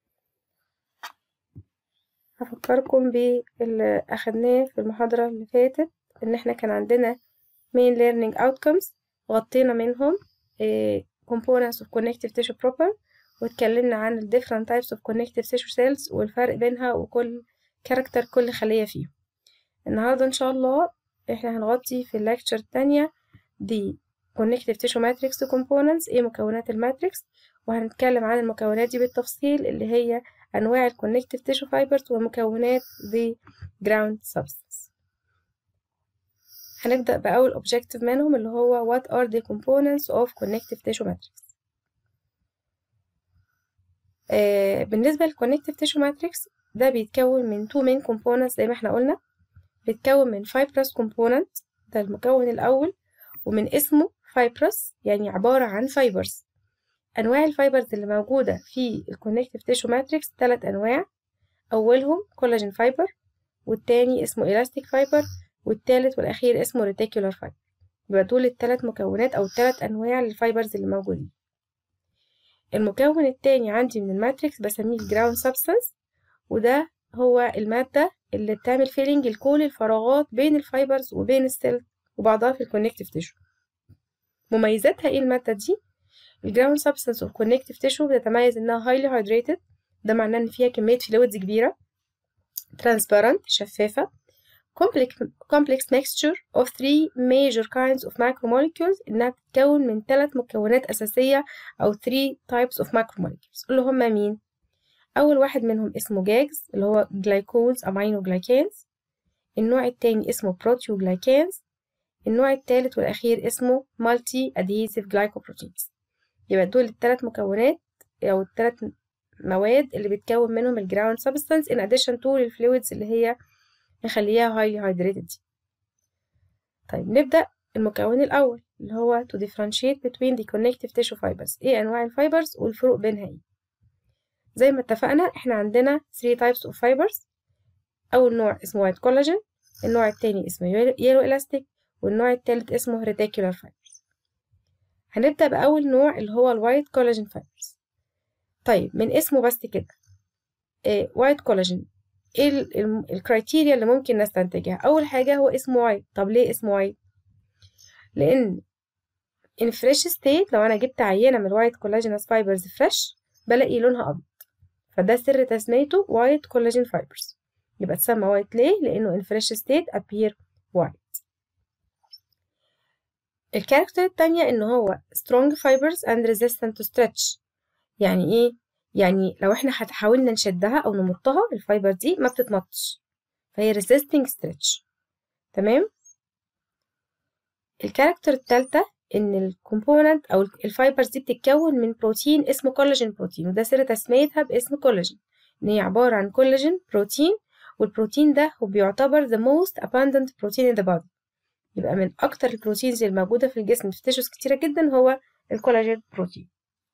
هفكركم باللي اخدناه في المحاضره اللي فاتت، ان احنا كان عندنا main learning outcomes غطينا منهم إيه components of connective tissue proper، واتكلمنا عن ال different types of connective tissue cells والفرق بينها وكل كاركتر كل خلية فيهم. النهاردة ان شاء الله احنا هنغطي في الليكتشر التانية دي connective tissue matrix components، ايه مكونات الماتريكس، وهنتكلم عن المكونات دي بالتفصيل اللي هي انواع ال connective tissue fibers ومكونات the ground substance. هنبدأ بأول objective منهم اللي هو what are the components of connective tissue matrix. آه بالنسبة للconnective tissue matrix ده بيتكون من two main components زي ما احنا قلنا. بيتكون من fibrous component ده المكون الأول، ومن اسمه fibrous يعني عبارة عن fibers. أنواع الفايبرز اللي موجودة في الconnective tissue matrix ثلاث أنواع، أولهم collagen fiber، والتاني اسمه elastic fiber، والتالت والأخير اسمه reticular fiber. يبقى دول التلات مكونات أو التلات أنواع للفايبرز اللي موجودين. المكون التاني عندي من الماتريكس بسميه الجراوند سبستانس، وده هو المادة اللي بتعمل فيلينج لكل الفراغات بين الفايبرز وبين السيل وبعضها في الكونكتيف تيشو. مميزاتها ايه المادة دي؟ الجراوند سبستانس اوف كونكتيف تيشو بتتميز انها هايلي هايدريتد، ده معناه ان فيها كمية فلويدز كبيرة، ترانسبيرنت شفافة، complex complex mixture of three major kinds of macromolecules، إنها بتتكون من ثلاث مكونات أساسية أو three types of macromolecules اللي هما مين؟ أول واحد منهم اسمه جاجز اللي هو glycones aminoglycans، النوع التاني اسمه proteoglycans، النوع التالت والأخير اسمه multi adhesive glycoproteins. يبقى دول الثلاث مكونات أو الثلاث مواد اللي بتكون منهم الجراوند substance in addition to الفلويدز اللي هي نخليها highly hydrated. طيب نبدأ المكون الأول اللي هو to differentiate between the connective tissue fibers. ايه أنواع الفايبرز والفروق بينها ايه؟ زي ما اتفقنا احنا عندنا three types of fibers. أول نوع اسمه white collagen، النوع التاني اسمه yellow elastic، والنوع التالت اسمه reticular fibers. هنبدأ بأول نوع اللي هو الوايت collagen fibers. طيب من اسمه بس كده إيه white collagen، ايه الكرايتيريا اللي ممكن نستنتجها؟ اول حاجه هو اسمه وايت. طب ليه اسمه وايت؟ لان in fresh state لو انا جبت عينه من الوايت collagenous fibers فريش بلاقي لونها ابيض، فده سر تسميته وايت collagen fibers. يبقى اتسمى وايت ليه؟ لانه in fresh state appear white. الكاركتر التانية ان هو strong fibers and resistant to stretch. يعني ايه؟ يعني لو احنا حاولنا نشدها او نمطها الفايبر دي ما بتتمطش، فهي resisting stretch. تمام. الكاركتر الثالثه ان الكومبوننت او الفايبرز دي بتتكون من بروتين اسمه كولاجين بروتين، وده سر تسميتها باسم كولاجين، ان هي عباره عن كولاجين بروتين، والبروتين ده هو بيعتبر the most abundant protein in the body. يبقى من اكتر البروتينز الموجوده في الجسم في تيشوز كتيره جدا هو الكولاجين بروتين.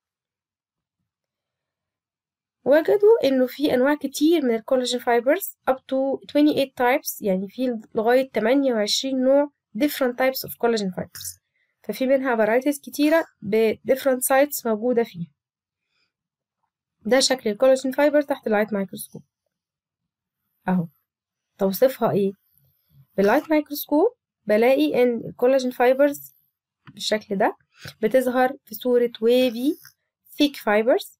وجدوا انه في انواع كتير من الكولاجين فايبرز up to twenty-eight types، يعني في لغايه ثمانية وعشرين نوع different types of collagen fibers، ففي منها varieties كتيره ب different sites موجوده فيها. ده شكل الكولاجين فايبر تحت اللايت مايكروسكوب اهو. توصيفها ايه؟ باللايت مايكروسكوب بلاقي ان الكولاجين فايبرز بالشكل ده، بتظهر في صورة wavy thick fibers.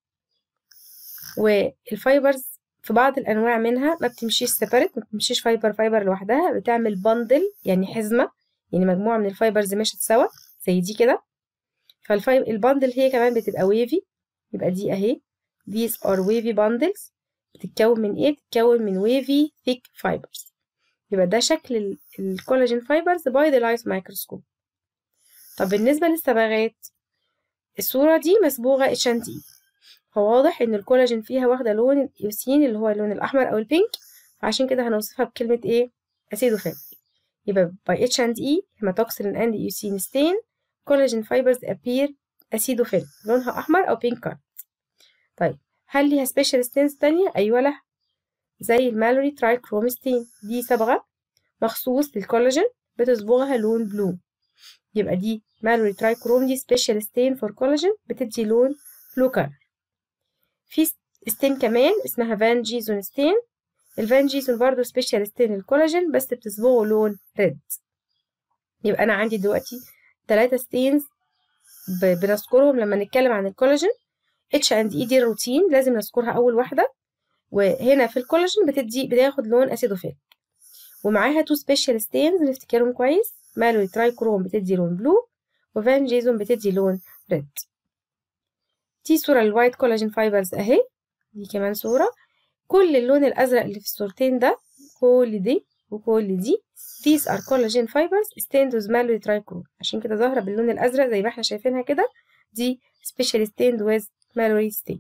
والفايبرز في بعض الأنواع منها ما بتمشيش separate، ما بتمشيش فايبر فايبر لوحدها، بتعمل بندل يعني حزمة، يعني مجموعة من الفايبرز مشت سوا زي دي كده. فالبندل هي كمان بتبقى wavy، يبقى دي أهي these are wavy bundles. بتتكون من إيه؟ بتتكون من wavy thick fibers. يبقى ده شكل الكولاجين فايبرز by the light microscope. طب بالنسبة للصبغات، الصورة دي مصبوغة اتش اند اي، فواضح ان الكولاجين فيها واخدة لون الإيوسين اللي هو اللون الأحمر أو البينك، فعشان كده هنوصفها بكلمة ايه؟ أسيدوفيل. يبقى by اتش اند اي hematoxylin and eosine stain collagen fibers appear acidophilic، لونها أحمر أو بينك كارد. طيب هل ليها سبيشال ستينز تانية؟ أيوة لها، زي المالوري ترايكروم ستين، دي صبغة مخصوص للكولاجين بتصبغها لون بلو. يبقى دي مالوري ترايكروم، دي سبيشال ستين فور كولاجين بتدي لون بلو كلر. في ستين كمان اسمها فان جيزون ستين، الفان جيزون برضو سبيشال ستين للكولاجين بس بتصبغه لون ريد. يبقى أنا عندي دلوقتي تلاتة ستينز بنذكرهم لما نتكلم عن الكولاجين. اتش اند اي دي الروتين لازم نذكرها أول واحدة، وهنا في الكولاجين بتدي بتاخد لون أسيدوفيل، ومعاها تو سبيشال ستينز نفتكرهم كويس، مالوري ترايكروم بتدي لون بلو، وفان جيزون بتدي لون ريد. دي صورة للوايت كولاجين فايبرز اهي، دي كمان صورة. كل اللون الأزرق اللي في الصورتين ده، كل دي وكل دي these are collagen fibers stained with mallory trichrome، عشان كده ظاهرة باللون الأزرق زي ما احنا شايفينها كده، دي specially stained with mallory stain.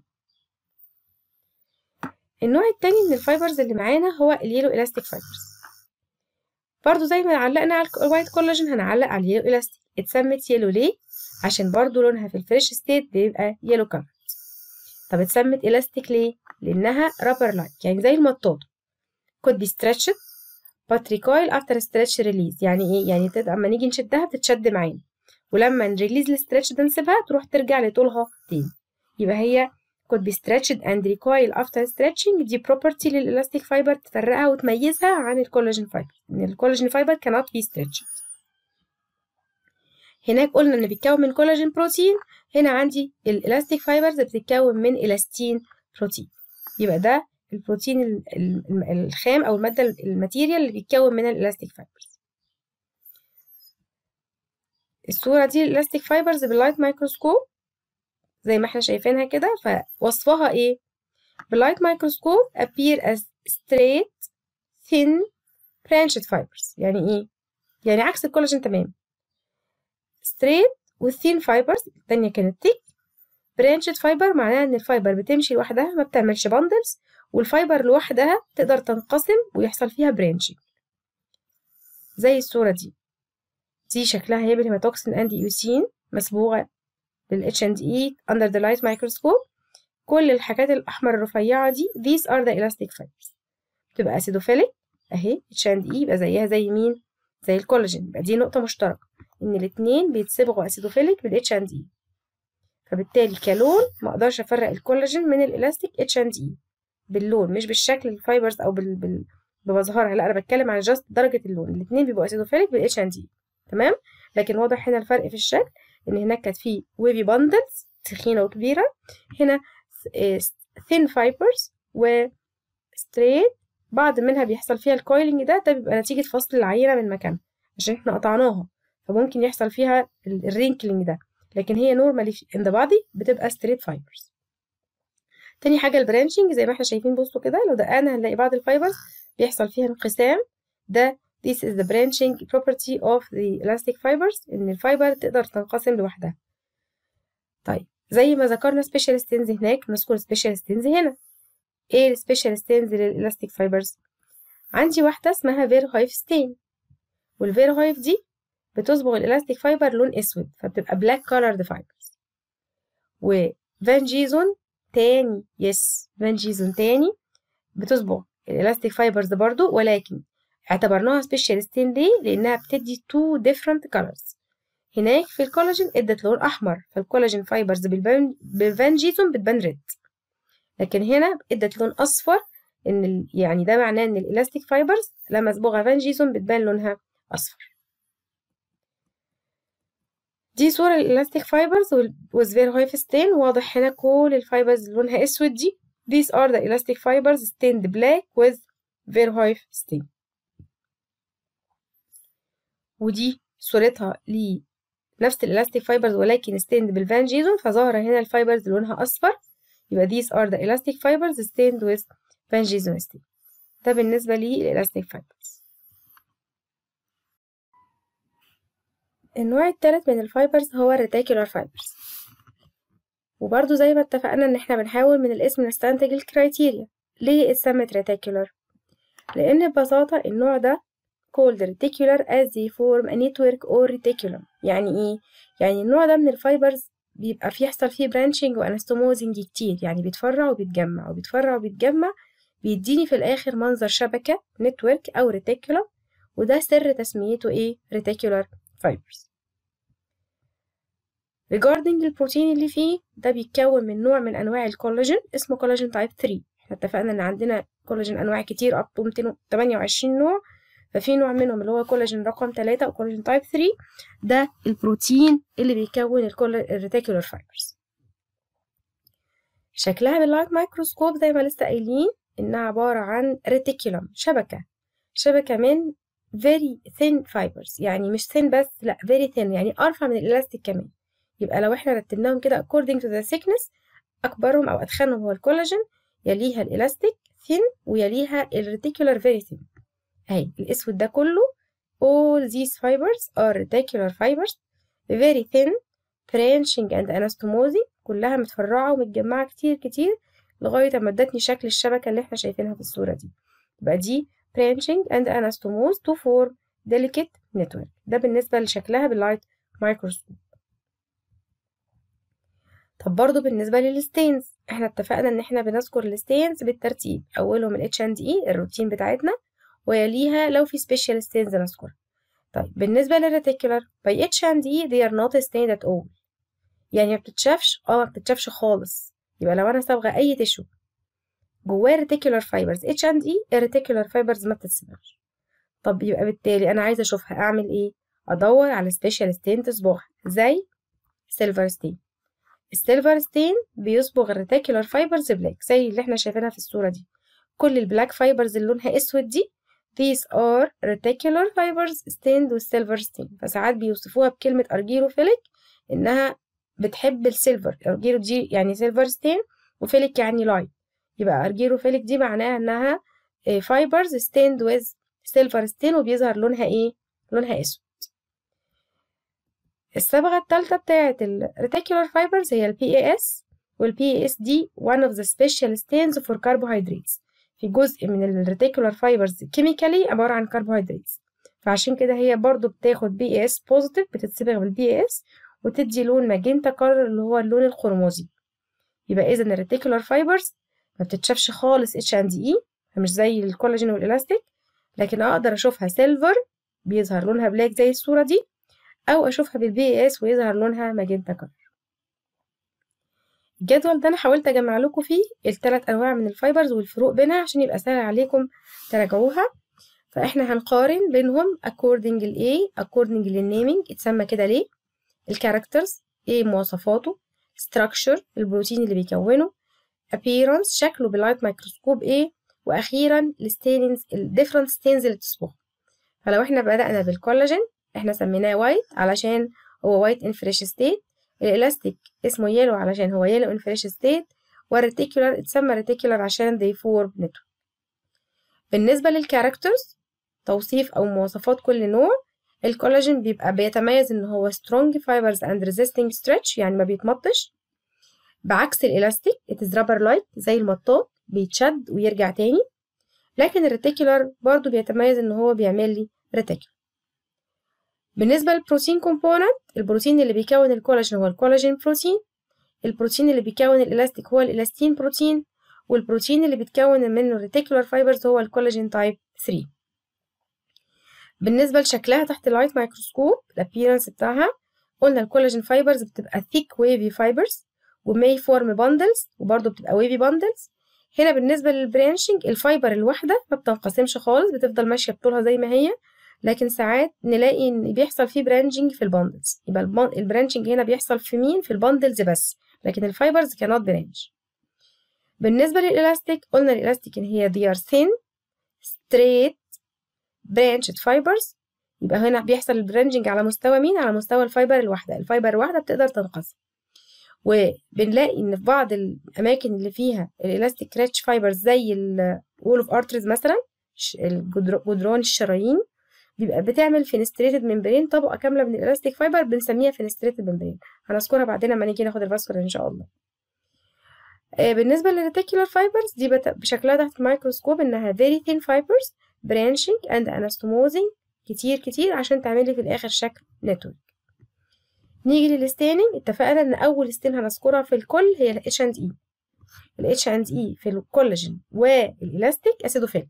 النوع التاني من الفايبرز اللي معانا هو اليلو إلاستيك فايبرز. برضو زي ما علقنا على الوايت كولاجين هنعلق على اليلو إلاستيك. اتسمت يلو ليه؟ عشان برضو لونها في الفريش ستيت بيبقى يلو كلر. طب اتسمت إلاستيك ليه؟ لأنها رابر لايك، يعني زي المطاط. could be stretched but recoil after stretch release. يعني ايه؟ يعني اما نيجي نشدها بتتشد معانا، ولما نريليز الستريتش ده نسيبها تروح ترجع لطولها تاني. يبقى هي could be stretched and recoil after stretching، دي property للإلاستيك فايبر تفرقها وتميزها عن الكولاجين فايبر، ان الكولاجين فايبر cannot be stretched. هناك قلنا ان بيتكون من كولاجين بروتين، هنا عندي الإلاستيك فايبرز بتتكون من إلاستين بروتين. يبقى ده البروتين الخام او المادة الماتيريال اللي بيتكون من الإلاستيك فايبرز. الصورة دي الإلاستيك فايبرز باللايت مايكروسكوب زي ما احنا شايفينها كده، فوصفها ايه؟ باللايت مايكروسكوب appear as straight thin branched fibers. يعني ايه؟ يعني عكس الكولاجين تمام. straight with thin fibers، التانية كانت thick. branched fiber معناها ان الفايبر بتمشي لوحدها ما بتعملش bundles، والفايبر لوحدها تقدر تنقسم ويحصل فيها branching زي الصورة دي. دي شكلها هي بالهيماتوكسين اند ايوسين مصبوغة بال اتش اند اي under the light microscope. كل الحاجات الأحمر الرفيعة دي these are the elastic fibers، بتبقى acidophilic اهي اتش اند اي، يبقى زيها زي مين؟ زي الكولاجين. يبقى دي نقطة مشتركة ان الاتنين بيتصبغوا acidophilic بال اتش اند اي، فبالتالي كلون ما اقدرش افرق الكولاجين من الالاستيك اتش اند اي باللون، مش بالشكل الفايبرز او بال... بال... بمظهرها، لا انا بتكلم على جاست درجة اللون. الاتنين بيبقوا acidophilic بال اتش اند اي، تمام. لكن واضح هنا الفرق في الشكل، ان هناك كانت فيه ويفي باندلز تخينة وكبيرة، هنا thin fibers و straight بعض منها بيحصل فيها الكويلنج ده، ده بيبقى نتيجة فصل العينة من مكانها عشان احنا قطعناها، فممكن يحصل فيها الرينكلينج ده، لكن هي نورمالي in the body بتبقى straight fibers. تاني حاجة البرانشنج زي ما احنا شايفين، بصوا كده لو دققنا هنلاقي بعض الفايبرز بيحصل فيها انقسام، ده this is the branching property of the elastic fibers، ان الفايبر تقدر تنقسم لوحدها. طيب زي ما ذكرنا سبيشال ستينز هناك، نذكر سبيشال ستينز هنا. ايه السبيشال ستينز للالاستيك فايبرز؟ عندي واحدة اسمها فيرهايف ستين، والفيرهايف دي بتصبغ الالاستيك فايبر لون اسود فبتبقى black colored fibers. وفان جيزون تاني، يس فان جيزون تاني بتصبغ الالاستيك فايبرز برضو، ولكن اعتبرناها سبيشال ستين ليه؟ لانها بتدي two different colors. هناك في الكولاجين ادت لون احمر، فالكولاجين فايبرز بالفان جيزون بتبان ريد، لكن هنا ادت لون اصفر، ان ال... يعني ده معناه ان الالاستيك فايبرز لما اصبغها فان جيزون بتبان لونها اصفر. دي صورة الإلاستيك فايبرز with very high stain. واضح هنا كل الفايبرز اللي لونها أسود دي. These are the elastic fibers stained black with very high stain. ودي صورتها لنفس الإلاستيك فايبرز ولكن stained بالفان جيزون، فظاهرة هنا الفايبرز اللي لونها أصفر. يبقى these are the elastic fibers stained with فان جيزون stain. ده بالنسبة للإلاستيك فايبرز. النوع التالت من الفايبرز هو الريتيكولار فايبرز. وبرضو زي ما اتفقنا ان احنا بنحاول من الاسم نستنتج الكرايتيريا. ليه اتسمت ريتيكولار؟ لان ببساطة النوع ده called reticular as they form a network or reticulum. يعني ايه؟ يعني النوع ده من الفايبرز بيبقى فيه يحصل فيه branching وانستوموزنج كتير، يعني بيتفرع وبيتجمع وبيتفرع وبيتجمع، بيديني في الاخر منظر شبكة network او reticulum، وده سر تسميته ايه؟ reticular fibers. regarding البروتين اللي فيه ده بيتكون من نوع من انواع الكولاجين اسمه كولاجين تايب ثري. احنا اتفقنا ان عندنا كولاجين انواع كتير up to مئتين وتمانية وعشرين نوع، ففي نوع منهم اللي هو كولاجين رقم ثلاثة او كولاجين تايب ثري، ده البروتين اللي بيكون الريتيكولار فايبرز. شكلها باللايت مايكروسكوب زي ما لسه قايلين انها عبارة عن ريتيكولم، شبكة شبكة من very thin fibers، يعني مش thin بس، لا very thin، يعني ارفع من الالاستيك كمان. يبقى لو احنا رتبناهم كده according to the thickness، اكبرهم او ادخنهم هو الكولاجين، يليها الالاستيك thin، ويليها الريتيكولار very thin. اهي الاسود ده كله all these fibers are reticular fibers very thin branching and anastomosing، كلها متفرعة ومتجمعة كتير كتير لغاية ما ادتني شكل الشبكة اللي احنا شايفينها في الصورة دي. يبقى دي branching and anastomose to form delicate network. ده بالنسبة لشكلها باللايت مايكروسكوب. طب برضو بالنسبة للستينز، احنا اتفقنا ان احنا بنذكر الستينز بالترتيب، اولهم ال اتش اند اي الروتين بتاعتنا، ويليها لو في سبيشال ستينز نذكرها. طيب بالنسبة للريتيكولار by اتش اند اي they are not stained at all، يعني ما بتتشافش اه ما بتتشافش خالص. يبقى لو انا صبغة اي تيشو جواه ريتيكولار فايبرز اتش اند اي، الريتيكولار فايبرز ما بتتصبغش. طب يبقى بالتالي انا عايزة اشوفها، اعمل ايه؟ ادور على سبيشال ستين تصبغها زي سيلفر ستين. السيلفر ستين بيصبغ الريتيكولار فايبرز بلاك زي اللي احنا شايفينها في الصورة دي. كل البلاك فايبرز اللي لونها اسود دي these are reticular fibers stained with silver stain. فساعات بيوصفوها بكلمة أرجيروفيليك إنها بتحب السيلفر. أرجيرو دي يعني سيلفر ستين، وفيليك يعني لايت، يبقى أرجيروفيليك دي معناها إنها fibers stained with silver stain وبيظهر لونها إيه؟ لونها أسود. الصبغة التالتة بتاعت ال reticular fibers هي ال بي إيه إس، وال بي إيه إس دي one of the special stains for carbohydrates. في جزء من ال reticular fibers كيميكالي عبارة عن carbohydrates، فعشان كده هي برضو بتاخد بي إيه إس positive، بتتصبغ بال بي إيه إس وتدي لون ماجنتا كولر اللي هو اللون القرمزي. يبقى إذا ال reticular fibers ما بتتشافش خالص اتش اند اي، مش زي الكولاجين والإلاستيك، لكن أقدر أشوفها سيلفر بيظهر لونها بلاك زي الصورة دي، أو أشوفها بالبي إيه إس ويظهر لونها ماجنتا كولر. الجدول ده أنا حاولت أجمع لكم فيه الثلاث أنواع من الفايبرز والفروق بينها عشان يبقى سهل عليكم تراجعوها. فإحنا هنقارن بينهم according ل A according للنيمينج، اتسمى كده ليه، الكاركترز إيه مواصفاته، structure البروتين اللي بيكونه، appearance شكله باللايت مايكروسكوب إيه، وأخيرا الستينز الديفرنت ستينز اللي بتصبغ. فلو إحنا بدأنا بالكولاجين احنا سميناه وايت علشان هو وايت ان فريش ستيت، الالاستيك اسمه يلو علشان هو يلو ان فريش ستيت، والريتيكولار اتسمى ريتيكولار عشان they form network. بالنسبة للكاركترز توصيف او مواصفات كل نوع، الكولاجين بيبقى بيتميز ان هو strong fibers and resisting stretch، يعني ما بيتمطش، بعكس الالاستيك it is rubber like زي المطاط بيتشد ويرجع تاني. لكن الريتيكولار برضو بيتميز ان هو بيعمل لي ريتيكولار. بالنسبة للبروتين كومبوننت، البروتين اللي بيكون الكولاجين هو الكولاجين بروتين، البروتين اللي بيكون الإلاستيك هو الإلاستين بروتين، والبروتين اللي بيتكون منه الريتيكولار فايبرز هو الكولاجين تايب ثري. بالنسبة لشكلها تحت اللايت مايكروسكوب الابيرنس بتاعها، قلنا الكولاجين فايبرز بتبقى thick wavy fibers وماي فورم باندلز، وبرضه بتبقى wavy باندلز. هنا بالنسبة للبرانشنج الفايبر الواحدة ما بتنقسمش خالص، بتفضل ماشية بطولها زي ما هي، لكن ساعات نلاقي ان بيحصل فيه برانشنج في الباندلز. يبقى البرانشنج هنا بيحصل في مين؟ في الباندلز بس، لكن الفايبرز cannot branch. بالنسبة للإلاستيك قلنا الإلاستيك إن هي they are thin straight branched fibers. يبقى هنا بيحصل البرانشنج على مستوى مين؟ على مستوى الفايبر الواحدة. الفايبر الواحدة بتقدر تنقسم، وبنلاقي إن في بعض الأماكن اللي فيها الإلاستيك ريتش فايبرز زي الوول اوف ارترز مثلا، جدران الشرايين، بيبقى بتعمل فينستريتد ممبرين، طبقة كاملة من الإلاستيك فايبر بنسميها فينستريتد ممبرين. هنذكرها بعدين لما نيجي ناخد الفاسكولار إن شاء الله. بالنسبة للريتيكولار فايبرز دي بشكلها تحت الميكروسكوب إنها very thin fibers branching and anastomosing كتير كتير عشان تعمل لي في الآخر شكل نتورك. نيجي للستيننج. اتفقنا إن أول ستين هنذكرها في الكل هي ال H and E. ال H and E في الكولاجين والإلاستيك أسيدوفيل.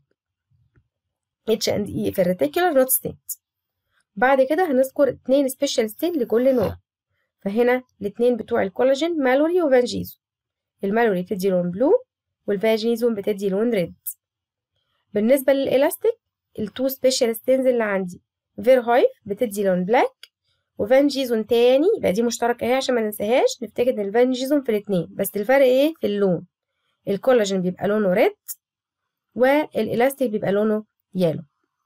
H and E في الريتيكولار نوت ستينت. بعد كده هنذكر اتنين سبيشال ستين لكل نوع. فهنا الاتنين بتوع الكولاجين مالوري وفانجيزو. المالوري بتدي لون بلو والفاجينيزوم بتدي لون ريد. بالنسبة للإلاستيك التو سبيشال ستينز اللي عندي فيرهايف بتدي لون بلاك، وفانجيزون تاني يبقى دي مشتركة اهي عشان ما ننساهاش، نفتكر ان الفانجيزون في الاتنين بس الفرق ايه؟ في اللون. الكولاجين بيبقى لونه ريد والإلاستيك بيبقى لونه يالو.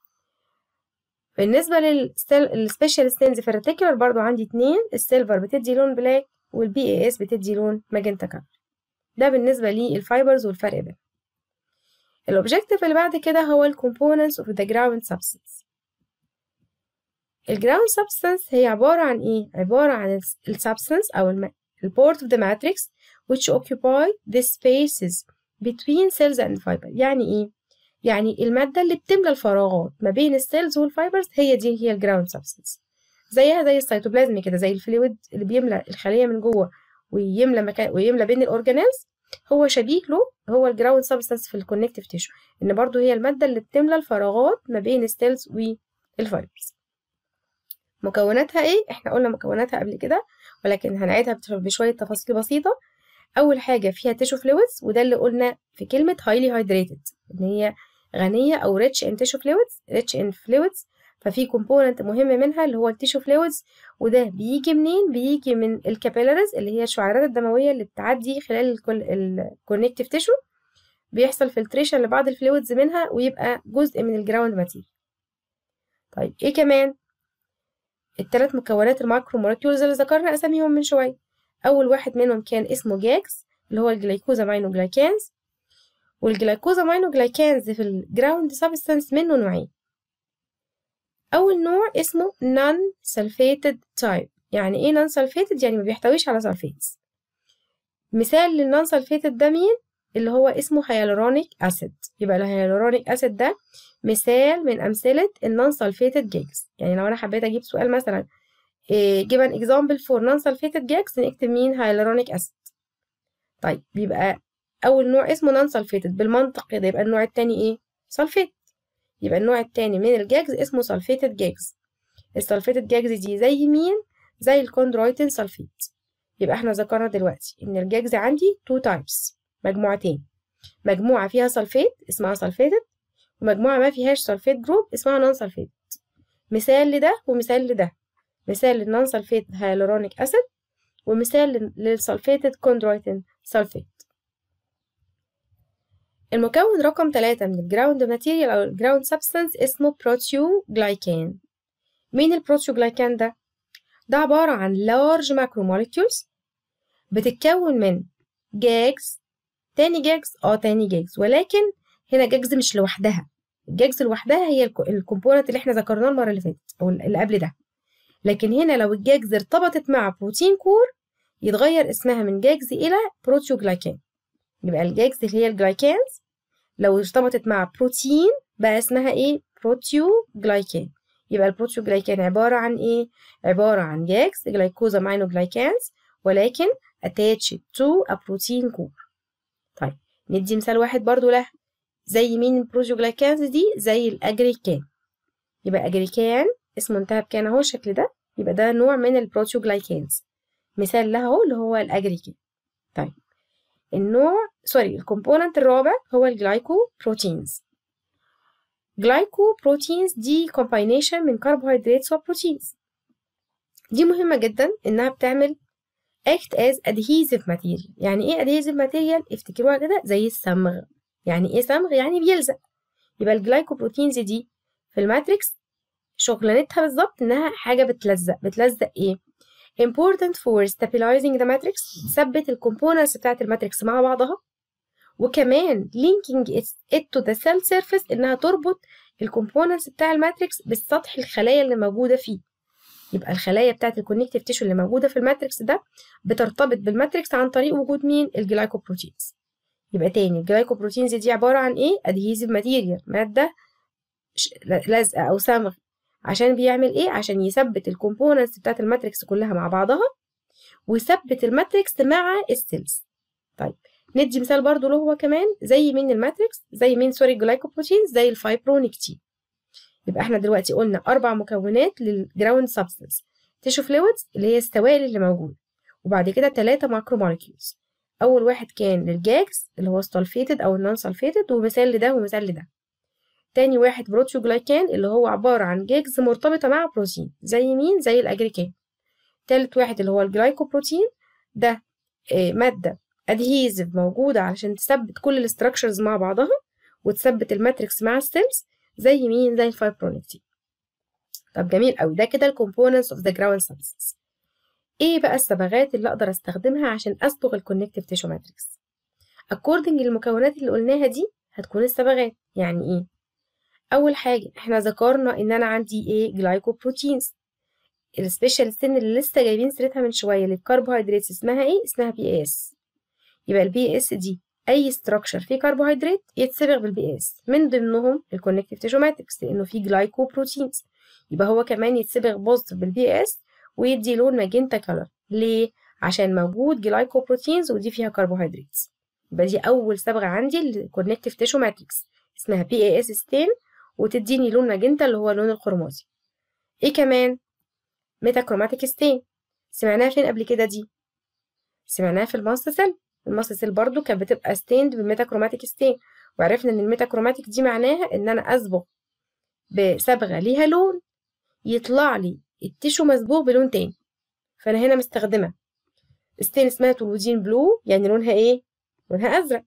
بالنسبة للسبيشال ستينز في الريتيكولار برضو عندي اتنين، السيلفر بتدي لون بلاك والبي اي اس بتدي لون ماجنتا كلر. ده بالنسبة للفايبرز والفرق بينهم. الأوبجيكتيف اللي بعد كده هو ال components of the ground substance. الجراوند substance هي عبارة عن إيه؟ عبارة عن ال substance أو ال part of the matrix which occupy the spaces between cells and fiber. يعني إيه؟ يعني المادة اللي بتملى الفراغات ما بين السيلز والفايبرز هي دي هي الجراوند substance. زيها زي السيتوبلازم كده، زي الفلويد اللي بيملى الخلية من جوه ويملى مكان ويملى بين الأورجانيلز، هو شبيه له هو الجراوند سبستانس في الكونكتيف تيشو، ان برضو هي الماده اللي بتملى الفراغات ما بين السيلز والفايبرز. مكوناتها ايه؟ احنا قلنا مكوناتها قبل كده ولكن هنعيدها بشويه تفاصيل بسيطه. اول حاجه فيها تيشو فلويدز، وده اللي قلنا في كلمه highly hydrated ان هي غنيه او rich in tissue fluids rich in fluids. ففي كومبوننت مهم منها اللي هو التيشو فلويدز، وده بيجي منين؟ بيجي من الكابيلاريز اللي هي الشعيرات الدمويه اللي بتعدي خلال الكونكتيف تيشو، بيحصل فلتريشن لبعض الفلويدز منها ويبقى جزء من الجراوند ماتيريال. طيب ايه كمان؟ الثلاث مكونات المايكرو مولكيولز اللي ذكرنا اساميهم من شويه. اول واحد منهم كان اسمه جاكس اللي هو الجلايكوزامينو جلايكانز، والجلايكوزامينو جلايكانز في الجراوند سبستانس منه نوعين. أول نوع اسمه non-sulfated type. يعني إيه non-sulfated؟ يعني ما بيحتويش على سلفيتس. مثال للنون سلفيتد ده مين؟ اللي هو اسمه هيالورونيك أسيد. يبقى الهيالورونيك أسيد ده مثال من أمثلة النون سلفيتد جاكس. يعني لو أنا حبيت أجيب سؤال مثلا give an example for non-sulfated gags نكتب مين؟ هيالورونيك أسيد. طيب بيبقى أول نوع اسمه non-sulfated بالمنطق كده، يبقى النوع التاني إيه؟ سلفيت. يبقى النوع التاني من الجاجز اسمه سلفيتد جاجز. السلفيتد جاجز دي زي مين؟ زي الكوندرويتين سلفيت. يبقى احنا ذكرنا دلوقتي ان الجاجز عندي تو تايبس، مجموعتين، مجموعة فيها سلفيت اسمها سلفيتد، ومجموعة ما فيهاش سلفيت جروب اسمها نون سلفيت. مثال لده ومثال لده، مثال للنون سلفيت هيالورونيك اسيد ومثال للسلفيتد كوندرويتين سلفيت. المكون رقم ثلاثة من الجراوند ماتيريال أو الجراوند سبستانس اسمه بروتيوجلايكان. مين البروتيوجلايكان ده؟ ده عبارة عن large macromolecules بتتكون من جاجز، تاني جاجز اه تاني جاجز، ولكن هنا جاجز مش لوحدها. الجاجز لوحدها هي الكومبوننت اللي احنا ذكرناه المرة اللي فاتت أو اللي قبل ده، لكن هنا لو الجاجز ارتبطت مع بروتين كور يتغير اسمها من جاجز إلى بروتيوجلايكان. يبقى الجاجز اللي هي الجلايكانز لو ارتبطت مع بروتين بقى اسمها ايه؟ بروتيوجلايكان. يبقى البروتيوجلايكان عبارة عن ايه؟ عبارة عن جاجز جلايكوزامينو جلايكانز ولكن attached to a protein core. طيب ندي مثال واحد برضو له. زي مين البروتيوجلايكانز دي؟ زي الاجريكان. يبقى اجريكان اسمه انتهى بكان اهو الشكل ده، يبقى ده نوع من البروتيوجلايكانز. مثال له اهو اللي هو الاجريكان. طيب النوع سوري الكومبوننت الرابع هو الجلايكو بروتينز. جلايكوبروتينز دي كومباينيشن من كربوهيدرات وبروتينز. دي مهمة جدا إنها بتعمل act as adhesive material. يعني إيه adhesive material؟ افتكروها كده زي الصمغ. يعني إيه صمغ؟ يعني بيلزق. يبقى الجلايكوبروتينز دي في الماتريكس شغلانتها بالظبط إنها حاجة بتلزق. بتلزق إيه؟ important for stabilizing the matrix، تثبت الكومبوننتس بتاعت الماتريكس مع بعضها، وكمان linking it to the cell surface، إنها تربط الكومبوننتس بتاع الماتريكس بالسطح الخلايا اللي موجودة فيه. يبقى الخلايا بتاعت الكونكتيف تيشو اللي موجودة في الماتريكس ده بترتبط بالماتريكس عن طريق وجود مين؟ الجلايكوبروتينز. يبقى تاني الجلايكوبروتينز دي عبارة عن إيه؟ adhesive material، مادة لازقة أو صمغ. عشان بيعمل إيه؟ عشان يثبت الكومبوننتس بتاعت الماتريكس كلها مع بعضها، ويثبت الماتريكس مع السيلز. طيب ندي مثال برضو له هو كمان، زي مين الماتريكس؟ زي مين سوري الجلايكوبروتينز؟ زي الفايبرونكتين. يبقى احنا دلوقتي قلنا أربع مكونات للجراوند سبستنس، تيشو فلويدز اللي هي السوائل اللي موجودة، وبعد كده ثلاثة ماكرو مولكيولز. أول واحد كان للجاكس اللي هو السلفيتد أو النون سلفيتد، ومثال لده ومثال لده. تاني واحد بروتيوجلايكان اللي هو عبارة عن جاكس مرتبطة مع بروتين، زي مين؟ زي الأجريكان. تالت واحد اللي هو الجلايكوبروتين، ده آه مادة ادهيزيف موجودة علشان تثبت كل الاستراكشرز مع بعضها وتثبت الماتريكس مع السيلز، زي مين؟ زي الفايبرونكتين. طب جميل قوي، ده كده الكومبوننتس اوف ذا جراوند سبستنس. ايه بقى الصبغات اللي اقدر استخدمها عشان اصبغ الكونكتيف تيشو ماتريكس؟ اكوردنج للمكونات اللي قلناها دي هتكون الصبغات. يعني ايه؟ اول حاجه احنا ذكرنا ان انا عندي ايه؟ جلايكوبروتينز. السبيشال سن اللي لسه جايبين سيرتها من شويه للكربوهيدرات اسمها ايه؟ اسمها بي اس. يبقى البي اس دي اي ستراكشر فيه كربوهيدرات يتصبغ بالبي اس، من ضمنهم الكونكتيف تيشو ماتريكس لانه فيه جلايكوبروتينز. يبقى هو كمان يتصبغ بوزيتيف بالبي اس ويدي لون ماجنتا كلر. ليه؟ عشان موجود جلايكوبروتينز ودي فيها كربوهيدرات. يبقى دي اول صبغه عندي الكونكتيف تيشو ماتريكس، اسمها بي اي اس ستين، وتديني لون ماجنتا اللي هو اللون القرمزي. ايه كمان؟ ميتاكروماتيك ستين. سمعناها فين قبل كده دي؟ سمعناها في الماست سيل. الماست سيل برضو كانت بتبقى ستيند بالميتاكروماتيك ستين، وعرفنا ان الميتاكروماتيك دي معناها ان انا اصبغ بصبغه ليها لون يطلع لي التيشو مصبوغ بلون تاني. فانا هنا مستخدمه ستين اسمها تولوزين بلو، يعني لونها ايه؟ لونها ازرق.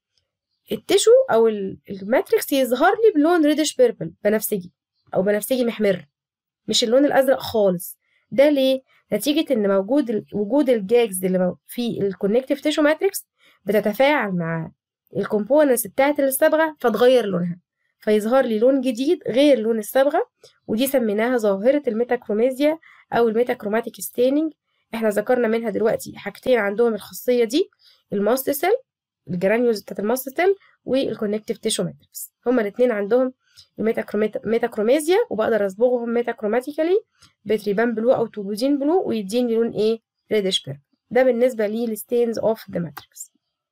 التيشو او الماتريكس يظهر لي بلون ريدش بيربل، بنفسجي او بنفسجي محمر، مش اللون الازرق خالص. ده ليه؟ نتيجه ان موجود وجود الجاكس اللي في الكونكتيف تيشو ماتريكس بتتفاعل مع الكومبوننتس بتاعه الصبغه فتغير لونها، فيظهر لي لون جديد غير لون الصبغه، ودي سميناها ظاهره الميتاكروميزيا او الميتاكروماتيك ستيننج. احنا ذكرنا منها دلوقتي حاجتين عندهم الخاصيه دي، الماست سيل الجرانيولز بتاعت الماست سيل والكونكتيف تيشو ماتريكس، هما الاثنين عندهم الميتاكروميزيا، وبقدر اصبغهم ميتاكروماتيكالي بتريبان بلو او تولوزين بلو ويديني لون ايه؟ ريدش بيربل. ده بالنسبه لي الستينز اوف ذا ماتريكس.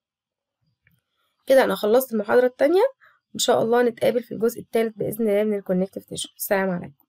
كده انا خلصت المحاضره الثانيه، ان شاء الله نتقابل في الجزء الثالث باذن الله من الكونكتيف تيشو. السلام عليكم.